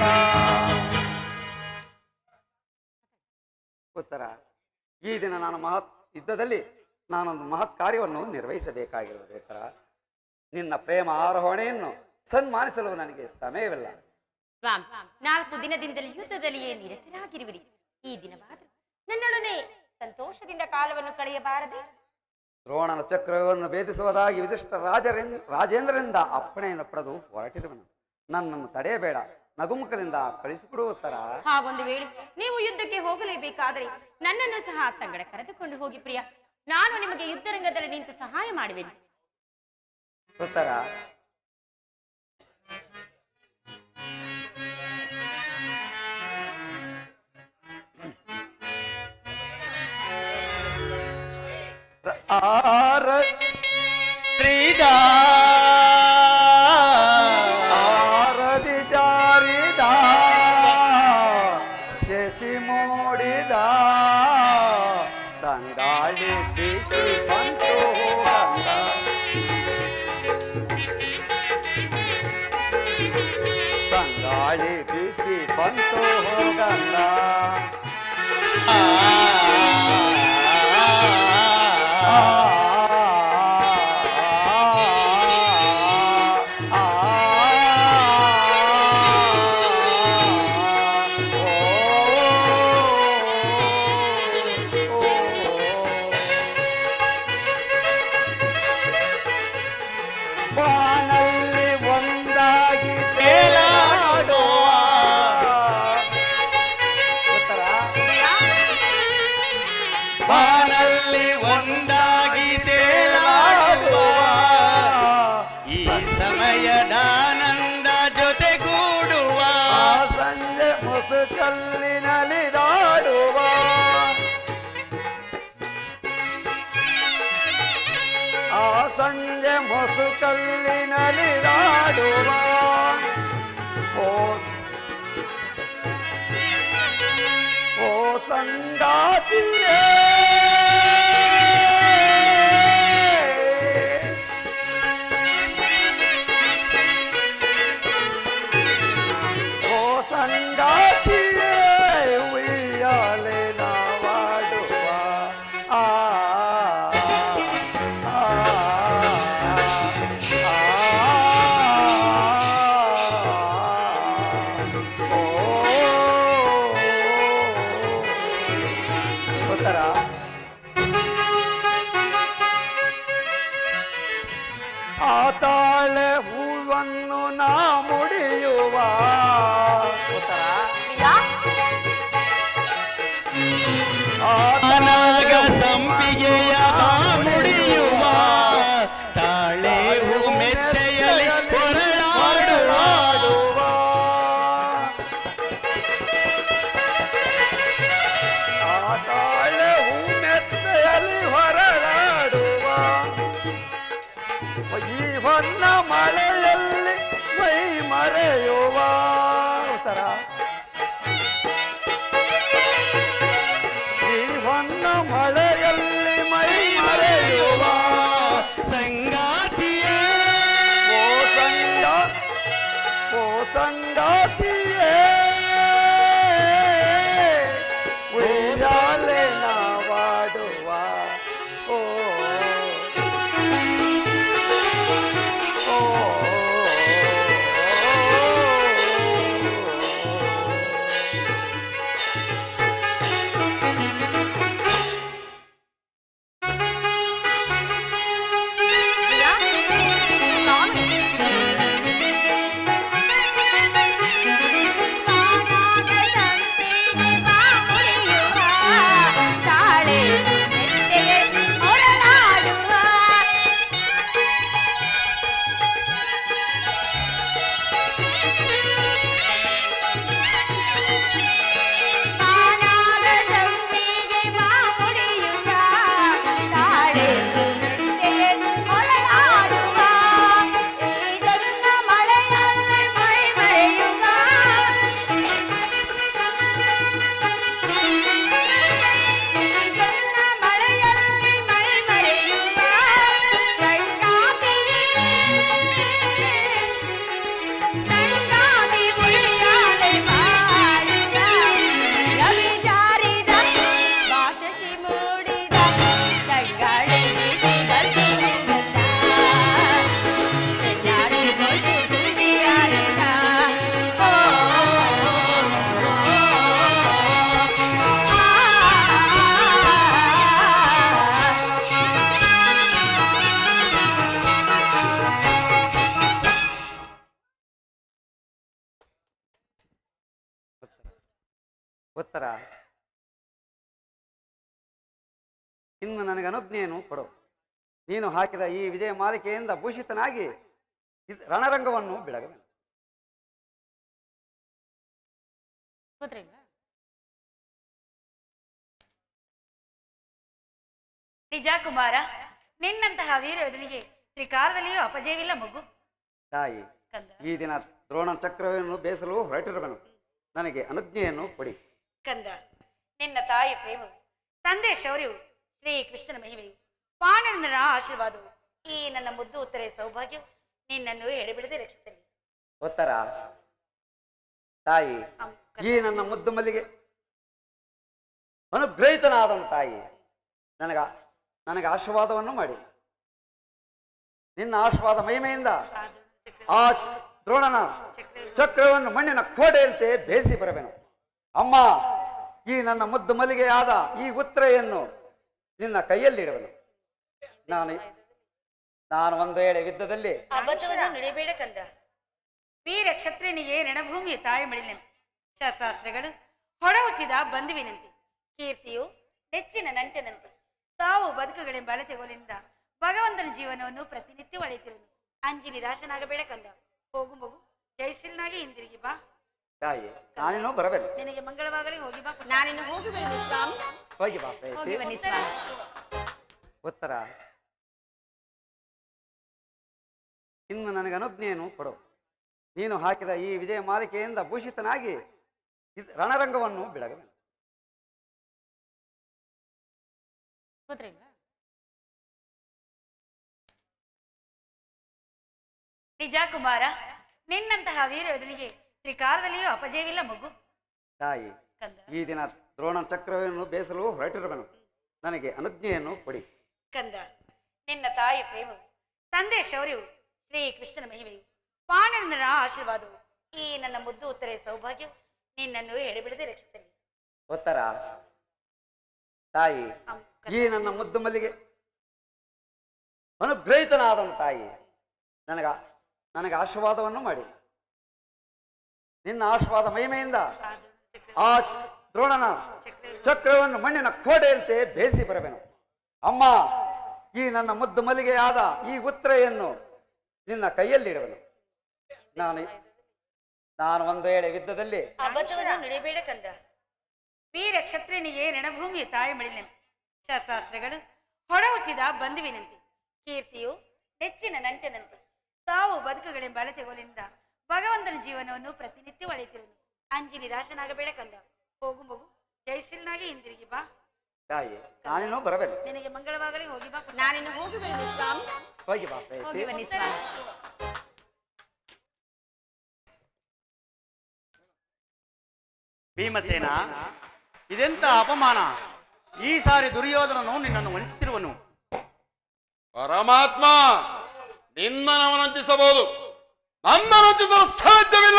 ಉತ್ತರ: ಈ ದಿನ ನಾನು ಯುದ್ಧದಲ್ಲಿ ನಾನೊಂದು ಮಹತ್ ಕಾರ್ಯವನ್ನು ನಿರ್ವಹಿಸಬೇಕಾಗಿರುವುದು. ಉತ್ತರ: ನಿನ್ನ ಪ್ರೇಮ ಆರೋಹಣೆಯನ್ನು ಸನ್ಮಾನಿಸಲು ನನಗೆ ಸಮಯವಿಲ್ಲ. ಸ್ವಾಮಿ, 4 ದಿನದಿಂದಲೇ ಯುದ್ಧದಲ್ಲಿಯೇ ನಿರತರಾಗಿರುವಿರಿ. ಈ ದಿನವಾದರೂ ನನ್ನೊಡನೆ ಸಂತೋಷದಿಂದ ಕಾಲವನ್ನು ಕಳೆಯಬಾರದೆ? ದ್ರೋಣನ ಚಕ್ರವನ್ನು ಭೇದಿಸುವುದಾಗಿ ವಿದುಷ್ಟ ರಾಜೇಂದ್ರನಿಂದ ಅಪ್ಪಣೆಯನ್ನು ಪಡೆದು ಹೊರಟಿರುವನು. ನನ್ನನ್ನು ತಡೆಯಬೇಡ, ನಗುಮುಖದಿಂದ ಕಳಿಸಿಕೊಡು. ಉತ್ತರ: ಹಾಗೊಂದು ವೇಳೆ ನೀವು ಯುದ್ಧಕ್ಕೆ ಹೋಗಲೇಬೇಕಾದರೆ ನನ್ನನ್ನು ಸಹ ಸಂಗಡ ಕರೆದುಕೊಂಡು ಹೋಗಿ ಪ್ರಿಯ. ನಾನು ನಿಮಗೆ ಯುದ್ಧರಂಗದಲ್ಲಿ ನಿಂತು ಸಹಾಯ ಮಾಡುವೆನು. ಉತ್ತರ: ಆರದಿ ಜಾರಿದ ಶಶಿ ಮೂಡಿದ ತಂಗಾಳಿ ಬೀಸಿ ಬಂತು ಗಂಧ. ತಂಗಾಳಿ ಬೀಸಿ ಬಂತು ಗಂಧ. ಬಾನಲ್ಲಿ ಒಂದಾಗಿ ತೇಲಾಡುವ. ಉತ್ತರ: ಬಾನಲ್ಲಿ ಒಂದಾಗಿ ತೇಲಾಡುವ ಈ ಸಮಯದಾನಂದ ಜೊತೆಗೂಡುವ. ಸಂಜೆ ಮುಸುಕಲ್ಲಿನಲಿದಾಡುವ. ಆ ಸಂಜೆ ಮುಸುಕಲ್ಲಿನಲಿದಾಡುವ. ಓ ಸಂಗಾತಿಯೇ, ಓ ಸಂಗಾತಿಯೇ, ಉಯ್ಯಾಲೆ ನಾವಾಡುವ. ಆ ಉತ್ತರ: ಉತ್ತರ ಇನ್ನು ನನಗೆ ಅನುಜ್ಞೆಯನ್ನು ಕೊಡು. ನೀನು ಹಾಕಿದ ಈ ವಿಜಯ ಮಾಲಿಕೆಯಿಂದ ಭೂಷಿತನಾಗಿ ರಣರಂಗವನ್ನು ಬೆಳಗಬೇಕು. ನಿಜ ಕುಮಾರ, ನಿನ್ನಂತಹ ವೀರಯೋಧನಿಗೆ ತ್ರಿಕಾಲದಲ್ಲಿಯೂ ಅಪಜಯವಿಲ್ಲ ಮಗು. ತಾಯಿ, ಈ ದಿನ ದ್ರೋಣ ಚಕ್ರವನ್ನು ಬೇಸಲು ಹೊರಟಿರುವನು. ನನಗೆ ಅನುಜ್ಞೆಯನ್ನು ಕೊಡಿ. ಕಂದ, ನಿನ್ನ ತಾಯಿ ಪ್ರೇಮವು, ತಂದೆ ಶೌರ್ಯವು, ಶ್ರೀ ಕೃಷ್ಣನ ಮಹಿಮೆಯು, ಪಾಂಡುರಂಗನ ಆಶೀರ್ವಾದವು, ಈ ನನ್ನ ಮುದ್ದು ಉತ್ತರೆ ಸೌಭಾಗ್ಯವು ನಿನ್ನನ್ನು ಎಡೆಬಿಡದೆ ರಕ್ಷಿಸಲಿ. ಉತ್ತರ ತಾಯಿ, ಈ ನನ್ನ ಮುದ್ದು ಮಲ್ಲಿಗೆ ಅನುಗ್ರಹಿತನಾದನು. ತಾಯಿ, ನನಗೆ ಆಶೀರ್ವಾದವನ್ನು ಮಾಡಿ. ನಿನ್ನ ಆಶೀರ್ವಾದ ಮಹಿಮೆಯಿಂದ ಆ ದ್ರೋಣನ ಚಕ್ರವನ್ನು ಮಣ್ಣಿನ ಕೋಟೆಯಂತೆ ಬೇಯಿಸಿ ಬರಬೇನು. ಅಮ್ಮ, ಈ ನನ್ನ ಮುದ್ದು ಮಲ್ಲಿಗೆಯಾದ ಈ ಉತ್ತರೆಯನ್ನು ನಿನ್ನ ಕೈಯಲ್ಲಿಡುವನು. ನಾನು ಒಂದು ವೇಳೆ ಯುದ್ಧದಲ್ಲಿ ಅಬದ್ಧವನ್ನು ನುಡಿಬೇಡ ಕಂದ. ವೀರ ಕ್ಷತ್ರಿಯನಿಗೆ ರಣಭೂಮಿಯ ತಾಯಿ ಮಡಿನಂತೆ, ಶಸ್ತ್ರಾಸ್ತ್ರಗಳು ಹೊಡ ಹುಟ್ಟಿದ ಬಂಧುವಿನಂತೆ, ಕೀರ್ತಿಯು ನೆಚ್ಚಿನ ನಂಟಿನಂತೆ, ತಾವು ಬದುಕುಗಳೆಂಬ ಅಳತೆಗೋಲಿನಿಂದ ಭಗವಂತನ ಜೀವನವನ್ನು ಪ್ರತಿನಿತ್ಯ ಒಳೆಯುತ್ತಿರುವುದು. ಅಂಜಿ ನಿರಾಶನಾಗಬೇಡ ಕಂದ. ಹೋಗು ಮಗು, ಜಯಶೀಲನಾಗಿ ಹಿಂದಿರುಗಿ ಬಾ. ತಾಯಿ, ನಾನೇನೋ ಬರಬೇಡ. ನಿನಗೆ ಮಂಗಳವಾಗಲಿ, ಹೋಗಿ ಬಾ. ನಾನಿನ್ನು ಹೋಗಿ ಬನ್ನಿ ಸ್ವಾಮಿ. ಹೋಗಿ ಬಾ. ಹೋಗಿ ಬನ್ನಿ ಸ್ವಾಮಿ. ಉತ್ತರ ಇನ್ನು ನನಗೆ ಅನುಜ್ಞೆಯನ್ನು ಕೊಡು. ನೀನು ಹಾಕಿದ ಈ ವಿಜಯ ಮಾಲಿಕೆಯಿಂದ ಭೂಷಿತನಾಗಿ ರಣರಂಗವನ್ನು ಬೆಳಗಬೇಕು. ನಿಜ ಕುಮಾರ, ನಿನ್ನಂತಹ ವೀರಯೋಧನಿಗೆ ತ್ರಿಕಾಲದಲ್ಲಿಯೂ ಅಪಜಯವಿಲ್ಲ ಮಗು. ತಾಯಿ, ಈ ದಿನ ದ್ರೋಣ ಚಕ್ರವನ್ನು ಬೇಸಲು ಹೊರಟಿರುವನು. ನನಗೆ ಅನುಜ್ಞೆಯನ್ನು ಕೊಡಿ. ಕಂದ, ನಿನ್ನ ತಾಯಿ ಪ್ರೇಮವು, ತಂದೆ ಶೌರ್ಯವು, ಶ್ರೀ ಕೃಷ್ಣನ ಮಹಿಮೆಯು, ಪಾಂಡುರಂಗನ ಆಶೀರ್ವಾದವು, ಈ ನನ್ನ ಮುದ್ದು ಉತ್ತರೆ ಸೌಭಾಗ್ಯವು ನಿನ್ನನ್ನು ಎಡೆಬಿಡದೆ ರಕ್ಷಿಸಲಿ. ಉತ್ತರ ತಾಯಿ, ಈ ನನ್ನ ಮುದ್ದು ಮಲ್ಲಿಗೆ ಅನುಗ್ರಹಿತನಾದನು. ತಾಯಿ, ನನಗೆ ಆಶೀರ್ವಾದವನ್ನು ಮಾಡಿ. ನಿನ್ನ ಆಶೀರ್ವಾದ ಮಹಿಮೆಯಿಂದ ಆ ದ್ರೋಣನ ಚಕ್ರವನ್ನು ಮಣ್ಣಿನ ಕೋಟೆಯಂತೆ ಬೇಯಿಸಿ ಬರಬೇನು. ಅಮ್ಮ, ಈ ನನ್ನ ಮುದ್ದು ಮಲ್ಲಿಗೆಯಾದ ಈ ಉತ್ತರೆಯನ್ನು ನಿನ್ನ ಕೈಯಲ್ಲಿಡುವನು. ನಾನು ಒಂದು ವೇಳೆ ಯುದ್ಧದಲ್ಲಿ ಅಬದ್ಧವನ್ನು ನುಡಿಬೇಡ ಕಂದ. ವೀರ ಕ್ಷತ್ರಿಯನಿಗೆ ರಣಭೂಮಿಯ ತಾಯಿ ಮಡಿನಂತೆ, ಶಸ್ತ್ರಾಸ್ತ್ರಗಳು ಹೊಡ ಹುಟ್ಟಿದ ಬಂಧುವಿನಂತೆ, ಕೀರ್ತಿಯು ನೆಚ್ಚಿನ ನಂಟಿನಂತೆ, ತಾವು ಬದುಕುಗಳೆಂಬ ಅಳತೆಗೋಲಿನಿಂದ ಭಗವಂತನ ಜೀವನವನ್ನು ಪ್ರತಿನಿತ್ಯ ಒಳೆಯುತ್ತಿರುವುದು. ಅಂಜಿ ನಿರಾಶನಾಗಬೇಡ ಕಂದ. ಹೋಗು ಮಗು, ಜಯಶೀಲನಾಗಿ ಹಿಂದಿರುಗಿ ಬಾ. ತಾಯಿ, ನಾನೇನೋ ಬರಬೇಡ. ನಿನಗೆ ಮಂಗಳವಾಗಲಿ, ಹೋಗಿ ಬಾ. ನಾನಿನ್ನು ಹೋಗಿ ಬನ್ನಿ ಸ್ವಾಮಿ. ಹೋಗಿ ಬಾ. ಹೋಗಿ ಬನ್ನಿ ಸ್ವಾಮಿ. ಭೀಮಸೇನ, ಇದೆಂತ ಅಪಮಾನ! ಈ ಸಾರಿ ದುರ್ಯೋಧನನು ನಿನ್ನನ್ನು ವಂಚಿಸಿರುವನು. ಪರಮಾತ್ಮ, ನಿನ್ನನ್ನು ವಂಚಿಸಬಹುದು, ನನ್ನನ್ನು ವಂಚಿಸಲು ಸಾಧ್ಯವಿಲ್ಲ.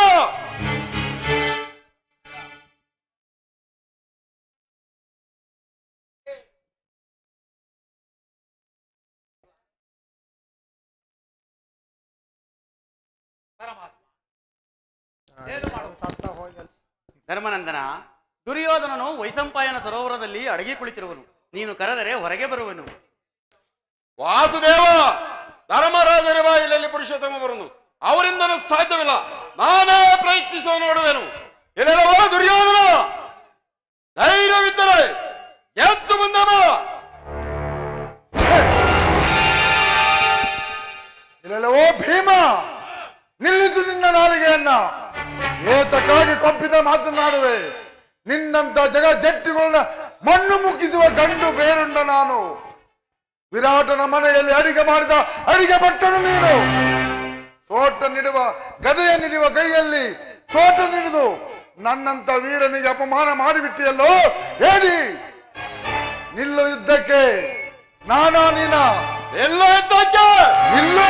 ಧರ್ಮನಂದನ, ದುರ್ಯೋಧನನು ವೈಸಂಪಾಯನ ಸರೋವರದಲ್ಲಿ ಅಡಗಿ ಕುಳಿತಿರುವನು. ನೀನು ಕರೆದರೆ ಹೊರಗೆ ಬರುವನು. ವಾಸುದೇವ, ಧರ್ಮರಾಜರ ಬಾಯಿಲಲ್ಲಿ ಪುರುಷೋತ್ತಮ ಬರುವುದು, ಅವರಿಂದನೂ ಸಾಧ್ಯವಿಲ್ಲ. ನಾನೇ ಪ್ರಯತ್ನಿಸುವ ನೋಡುವೆನು. ಎಲ್ಲವೋ ದುರ್ಯೋಧನ, ಧೈರ್ಯವಿದ್ದರೆ ಎದ್ದು ಮುಂದೆ ಬಾ. ಇಲ್ಲವೋ ಭೀಮ, ನಿಲ್ಲಿಸು ನಿನ್ನ ನಾಲಿಗೆಯನ್ನ. ಏತಕ್ಕಾಗಿ ಕೊಂಪಿದ ಮಾತನಾಡುವೆ? ನಿನ್ನಂತ ಜಗ ಜಟ್ಟಿಗಳನ್ನ ಮಣ್ಣು ಮುಕ್ಕಿಸುವ ಗಂಡು ಬೇರುಂಡ ನಾನು. ವಿರಾಟನ ಮನೆಯಲ್ಲಿ ಅಡಿಗೆ ಮಾಡಿದ ಅಡಿಗೆ ಭಟ್ಟನು ನೀನು. ಸೋಟ ನೀಡುವ ಗದೆಯ ನೀಡುವ ಕೈಯಲ್ಲಿ ಸೋಟ ನೀಡಿದು ನನ್ನಂತ ವೀರನಿಗೆ ಅಪಮಾನ ಮಾಡಿಬಿಟ್ಟಿಯಲ್ಲೋ. ಹೇಳಿ, ನಿಲ್ಲು ಯುದ್ಧಕ್ಕೆ. ನಾನಾ ನೀನ? ಎಲ್ಲ ಯುದ್ಧಕ್ಕೆ ನಿಲ್ಲು.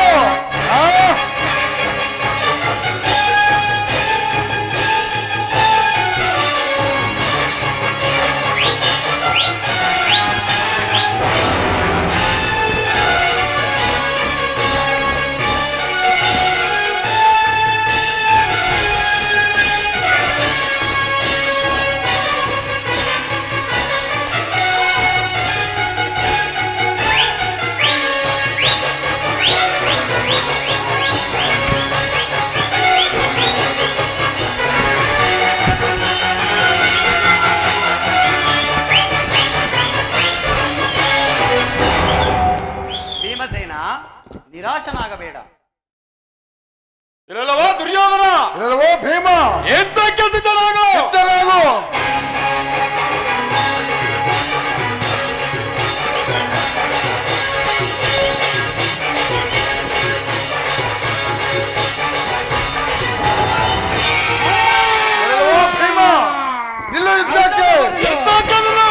ಎಂತಕ್ಕೆ ಎಂತಕ್ಕೆ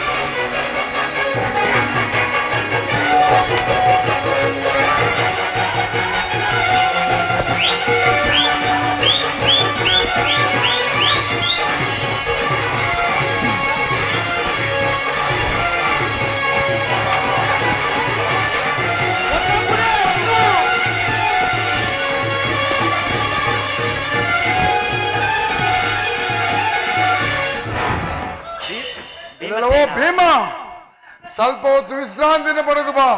ಇಲ್ಲವೋ ಭೀಮ, ಸ್ವಲ್ಪ ಹೊತ್ತು ವಿಶ್ರಾಂತಿನ ಪಡೆದು ಬಾ.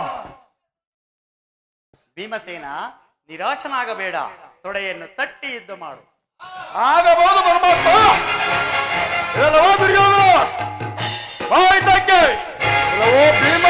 ಭೀಮಸೇನ, ನಿರಾಶನಾಗಬೇಡ, ತೊಡೆಯನ್ನು ತಟ್ಟಿ ಯುದ್ಧ ಮಾಡು. ಆಗಬಹುದು ಪರಮಾತ್ಮ. ಇಲ್ಲವೋ ದುರ್ಯೋಧನ, ಬಾಯಿತಕ್ಕೆ. ಇಲ್ಲವೋ ಭೀಮ,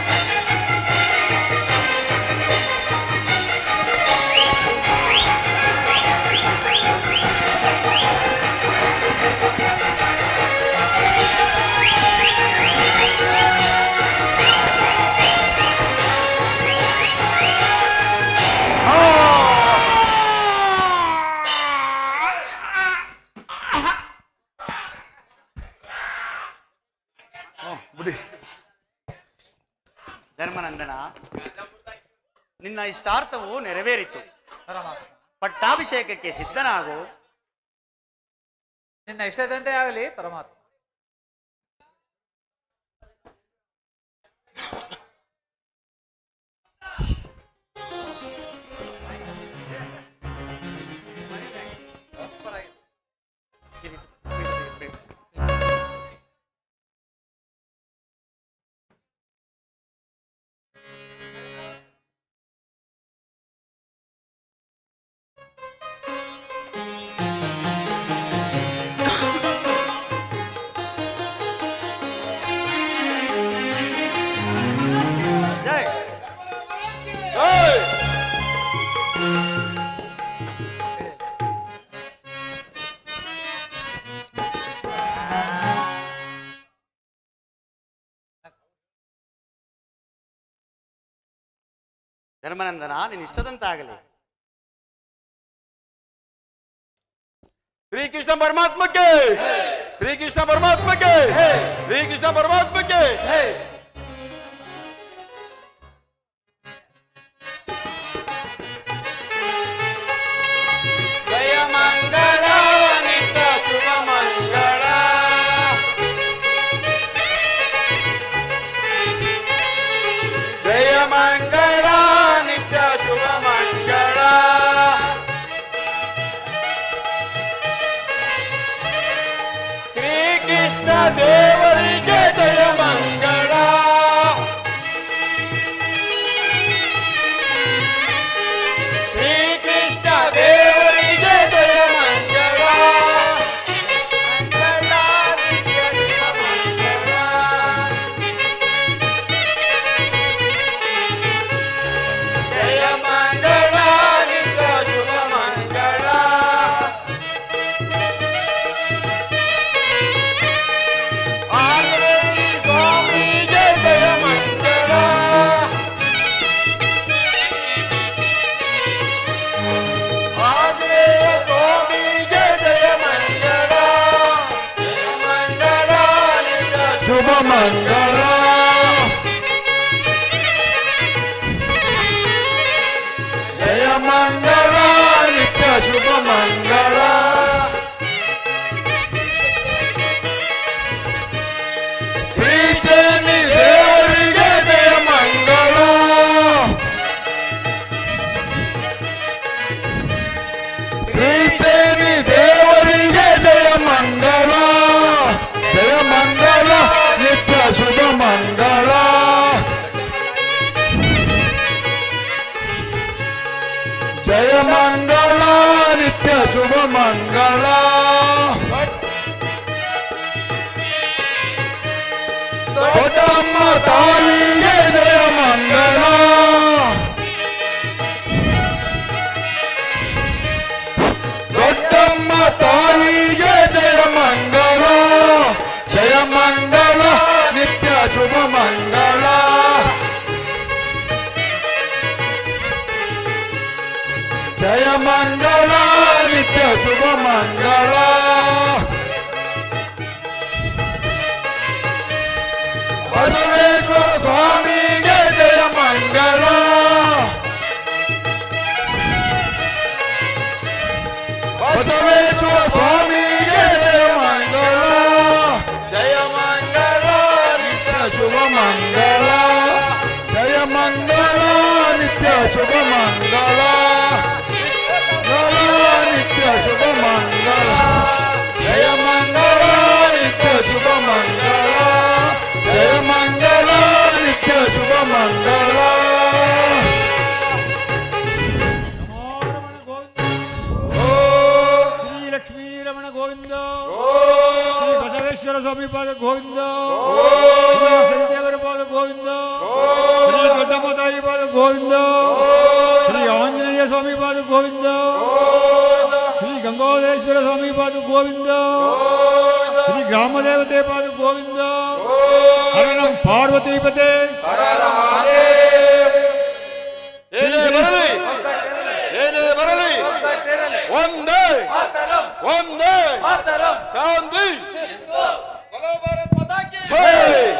ಬಿಡಿ. ಧರ್ಮನಂದನ, ನಿನ್ನ ಇಷ್ಟಾರ್ಥವು ನೆರವೇರಿತು. ಪಟ್ಟಾಭಿಷೇಕಕ್ಕೆ ಸಿದ್ಧನಾಗು. ನಿನ್ನ ಇಷ್ಟದಂತೆ ಆಗಲಿ ಪರಮಾತ್ಮ. ಜೈ. ಧರ್ಮನಂದನ, ನಿನ್ನ ಇಷ್ಟದಂತಾಗಲಿ. ಶ್ರೀಕೃಷ್ಣ ಪರಮಾತ್ಮಕ್ಕೆ, ಶ್ರೀಕೃಷ್ಣ ಪರಮಾತ್ಮಕ್ಕೆ, ಶ್ರೀಕೃಷ್ಣ ಪರಮಾತ್ಮಕ್ಕೆ. ಜಯ ಮಂಗಳ, ನಿತ್ಯ ಶುಭ ಮಂಗಳ. ಜಯ ಮಂಗಳ, ನಿತ್ಯ ಶುಭ ಮಂಗಳ. ಶ್ರೀಕೃಷ್ಣ ದೇವರಿಗೆ ಜಯ ಮಂಗಳ. ಶ್ರೀಕೃಷ್ಣ ದೇವರಿಗೆ ಜಯ ಮಂಗಳ. ಮಂಗಳ, ನಿತ್ಯ ಶುಭ ಮಂಗಳ. ಜಯ ಮಂಗಳ, ನಿತ್ಯ ಶುಭ ಮಂಗಳ. ಆಂಜನೇಯ ಸ್ವಾಮಿಗೆ ಜಯ ಮಂಗಳ. ಆಂಜನೇಯ ಸ್ವಾಮಿಗೆ ಜಯ ಮಂಗಳ. ಜಯ ಮಂಗಳ, ನಿತ್ಯ ಶುಭ ಮಂಗಳ. ಜಯ ಮಂಗಳ, ನಿತ್ಯ ಶುಭ ಮಂಗಳ. ಶ್ರೀಶನಿ ದೇವರಿಗೆ ಜಯ ಮಂಗಳ. ಶ್ರೀಶನಿ ದೇವರಿಗೆ ಜಯ ಮಂಗಳ. ಜಯ ಮಂಗಳ, ನಿತ್ಯ ಶುಭ ಮಂಗಳ. ಜಯ ಮಂಗಳ, ನಿತ್ಯ ಶುಭ ಮಂಗಳ. ದೊಡ್ಡಮ್ಮ ತಾಯಿಗೆ ಜಯ ಮಂಗಳ. ದೊಡ್ಡಮ್ಮ ತಾಯಿಗೆ ಜಯ ಮಂಗಳ. ಜಯ ಮಂಗಳ, ನಿತ್ಯ ಶುಭ ಮಂಗಳ. ಜಯ ಮಂಗಳ, ನಿತ್ಯ ಶುಭ ಮಂಗಳ. ಮಂಗಳ ಜಯ ಮಂಗಳ ನಿತ್ಯ ಶುಭ ಮಂಗಳ ಶ್ರೀ ಲಕ್ಷ್ಮೀ ರಮಣ ಗೋವಿಂದ ಶ್ರೀ ಬಸವೇಶ್ವರ ಸ್ವಾಮಿ ಪಾದ ಗೋವಿಂದ ಶ್ರೀ ಶನಿದೇವರ ಪಾದ ಗೋವಿಂದ ಶ್ರೀ ದೊಡ್ಡಮ್ಮ ತಾಯಿ ಪಾದ ಗೋವಿಂದ ಶ್ರೀ ಆಂಜನೇಯ ಸ್ವಾಮಿ ಪಾದ ಗೋವಿಂದ ಶ್ರೀ ಗಂಗೋದರೇಶ್ವರ ಸ್ವಾಮಿ ಪಾದ ಗೋವಿಂದ ಶ್ರೀ ಗ್ರಾಮ ದೇವತೆ ಪಾದ ಗೋವಿಂದ ಹರ ನಮ ಪಾರ್ವತೀಪತೆ ಏನೇ ಬರಲಿ ಒಂದೇ ಒಂದೇ ಶಾಂತಿ.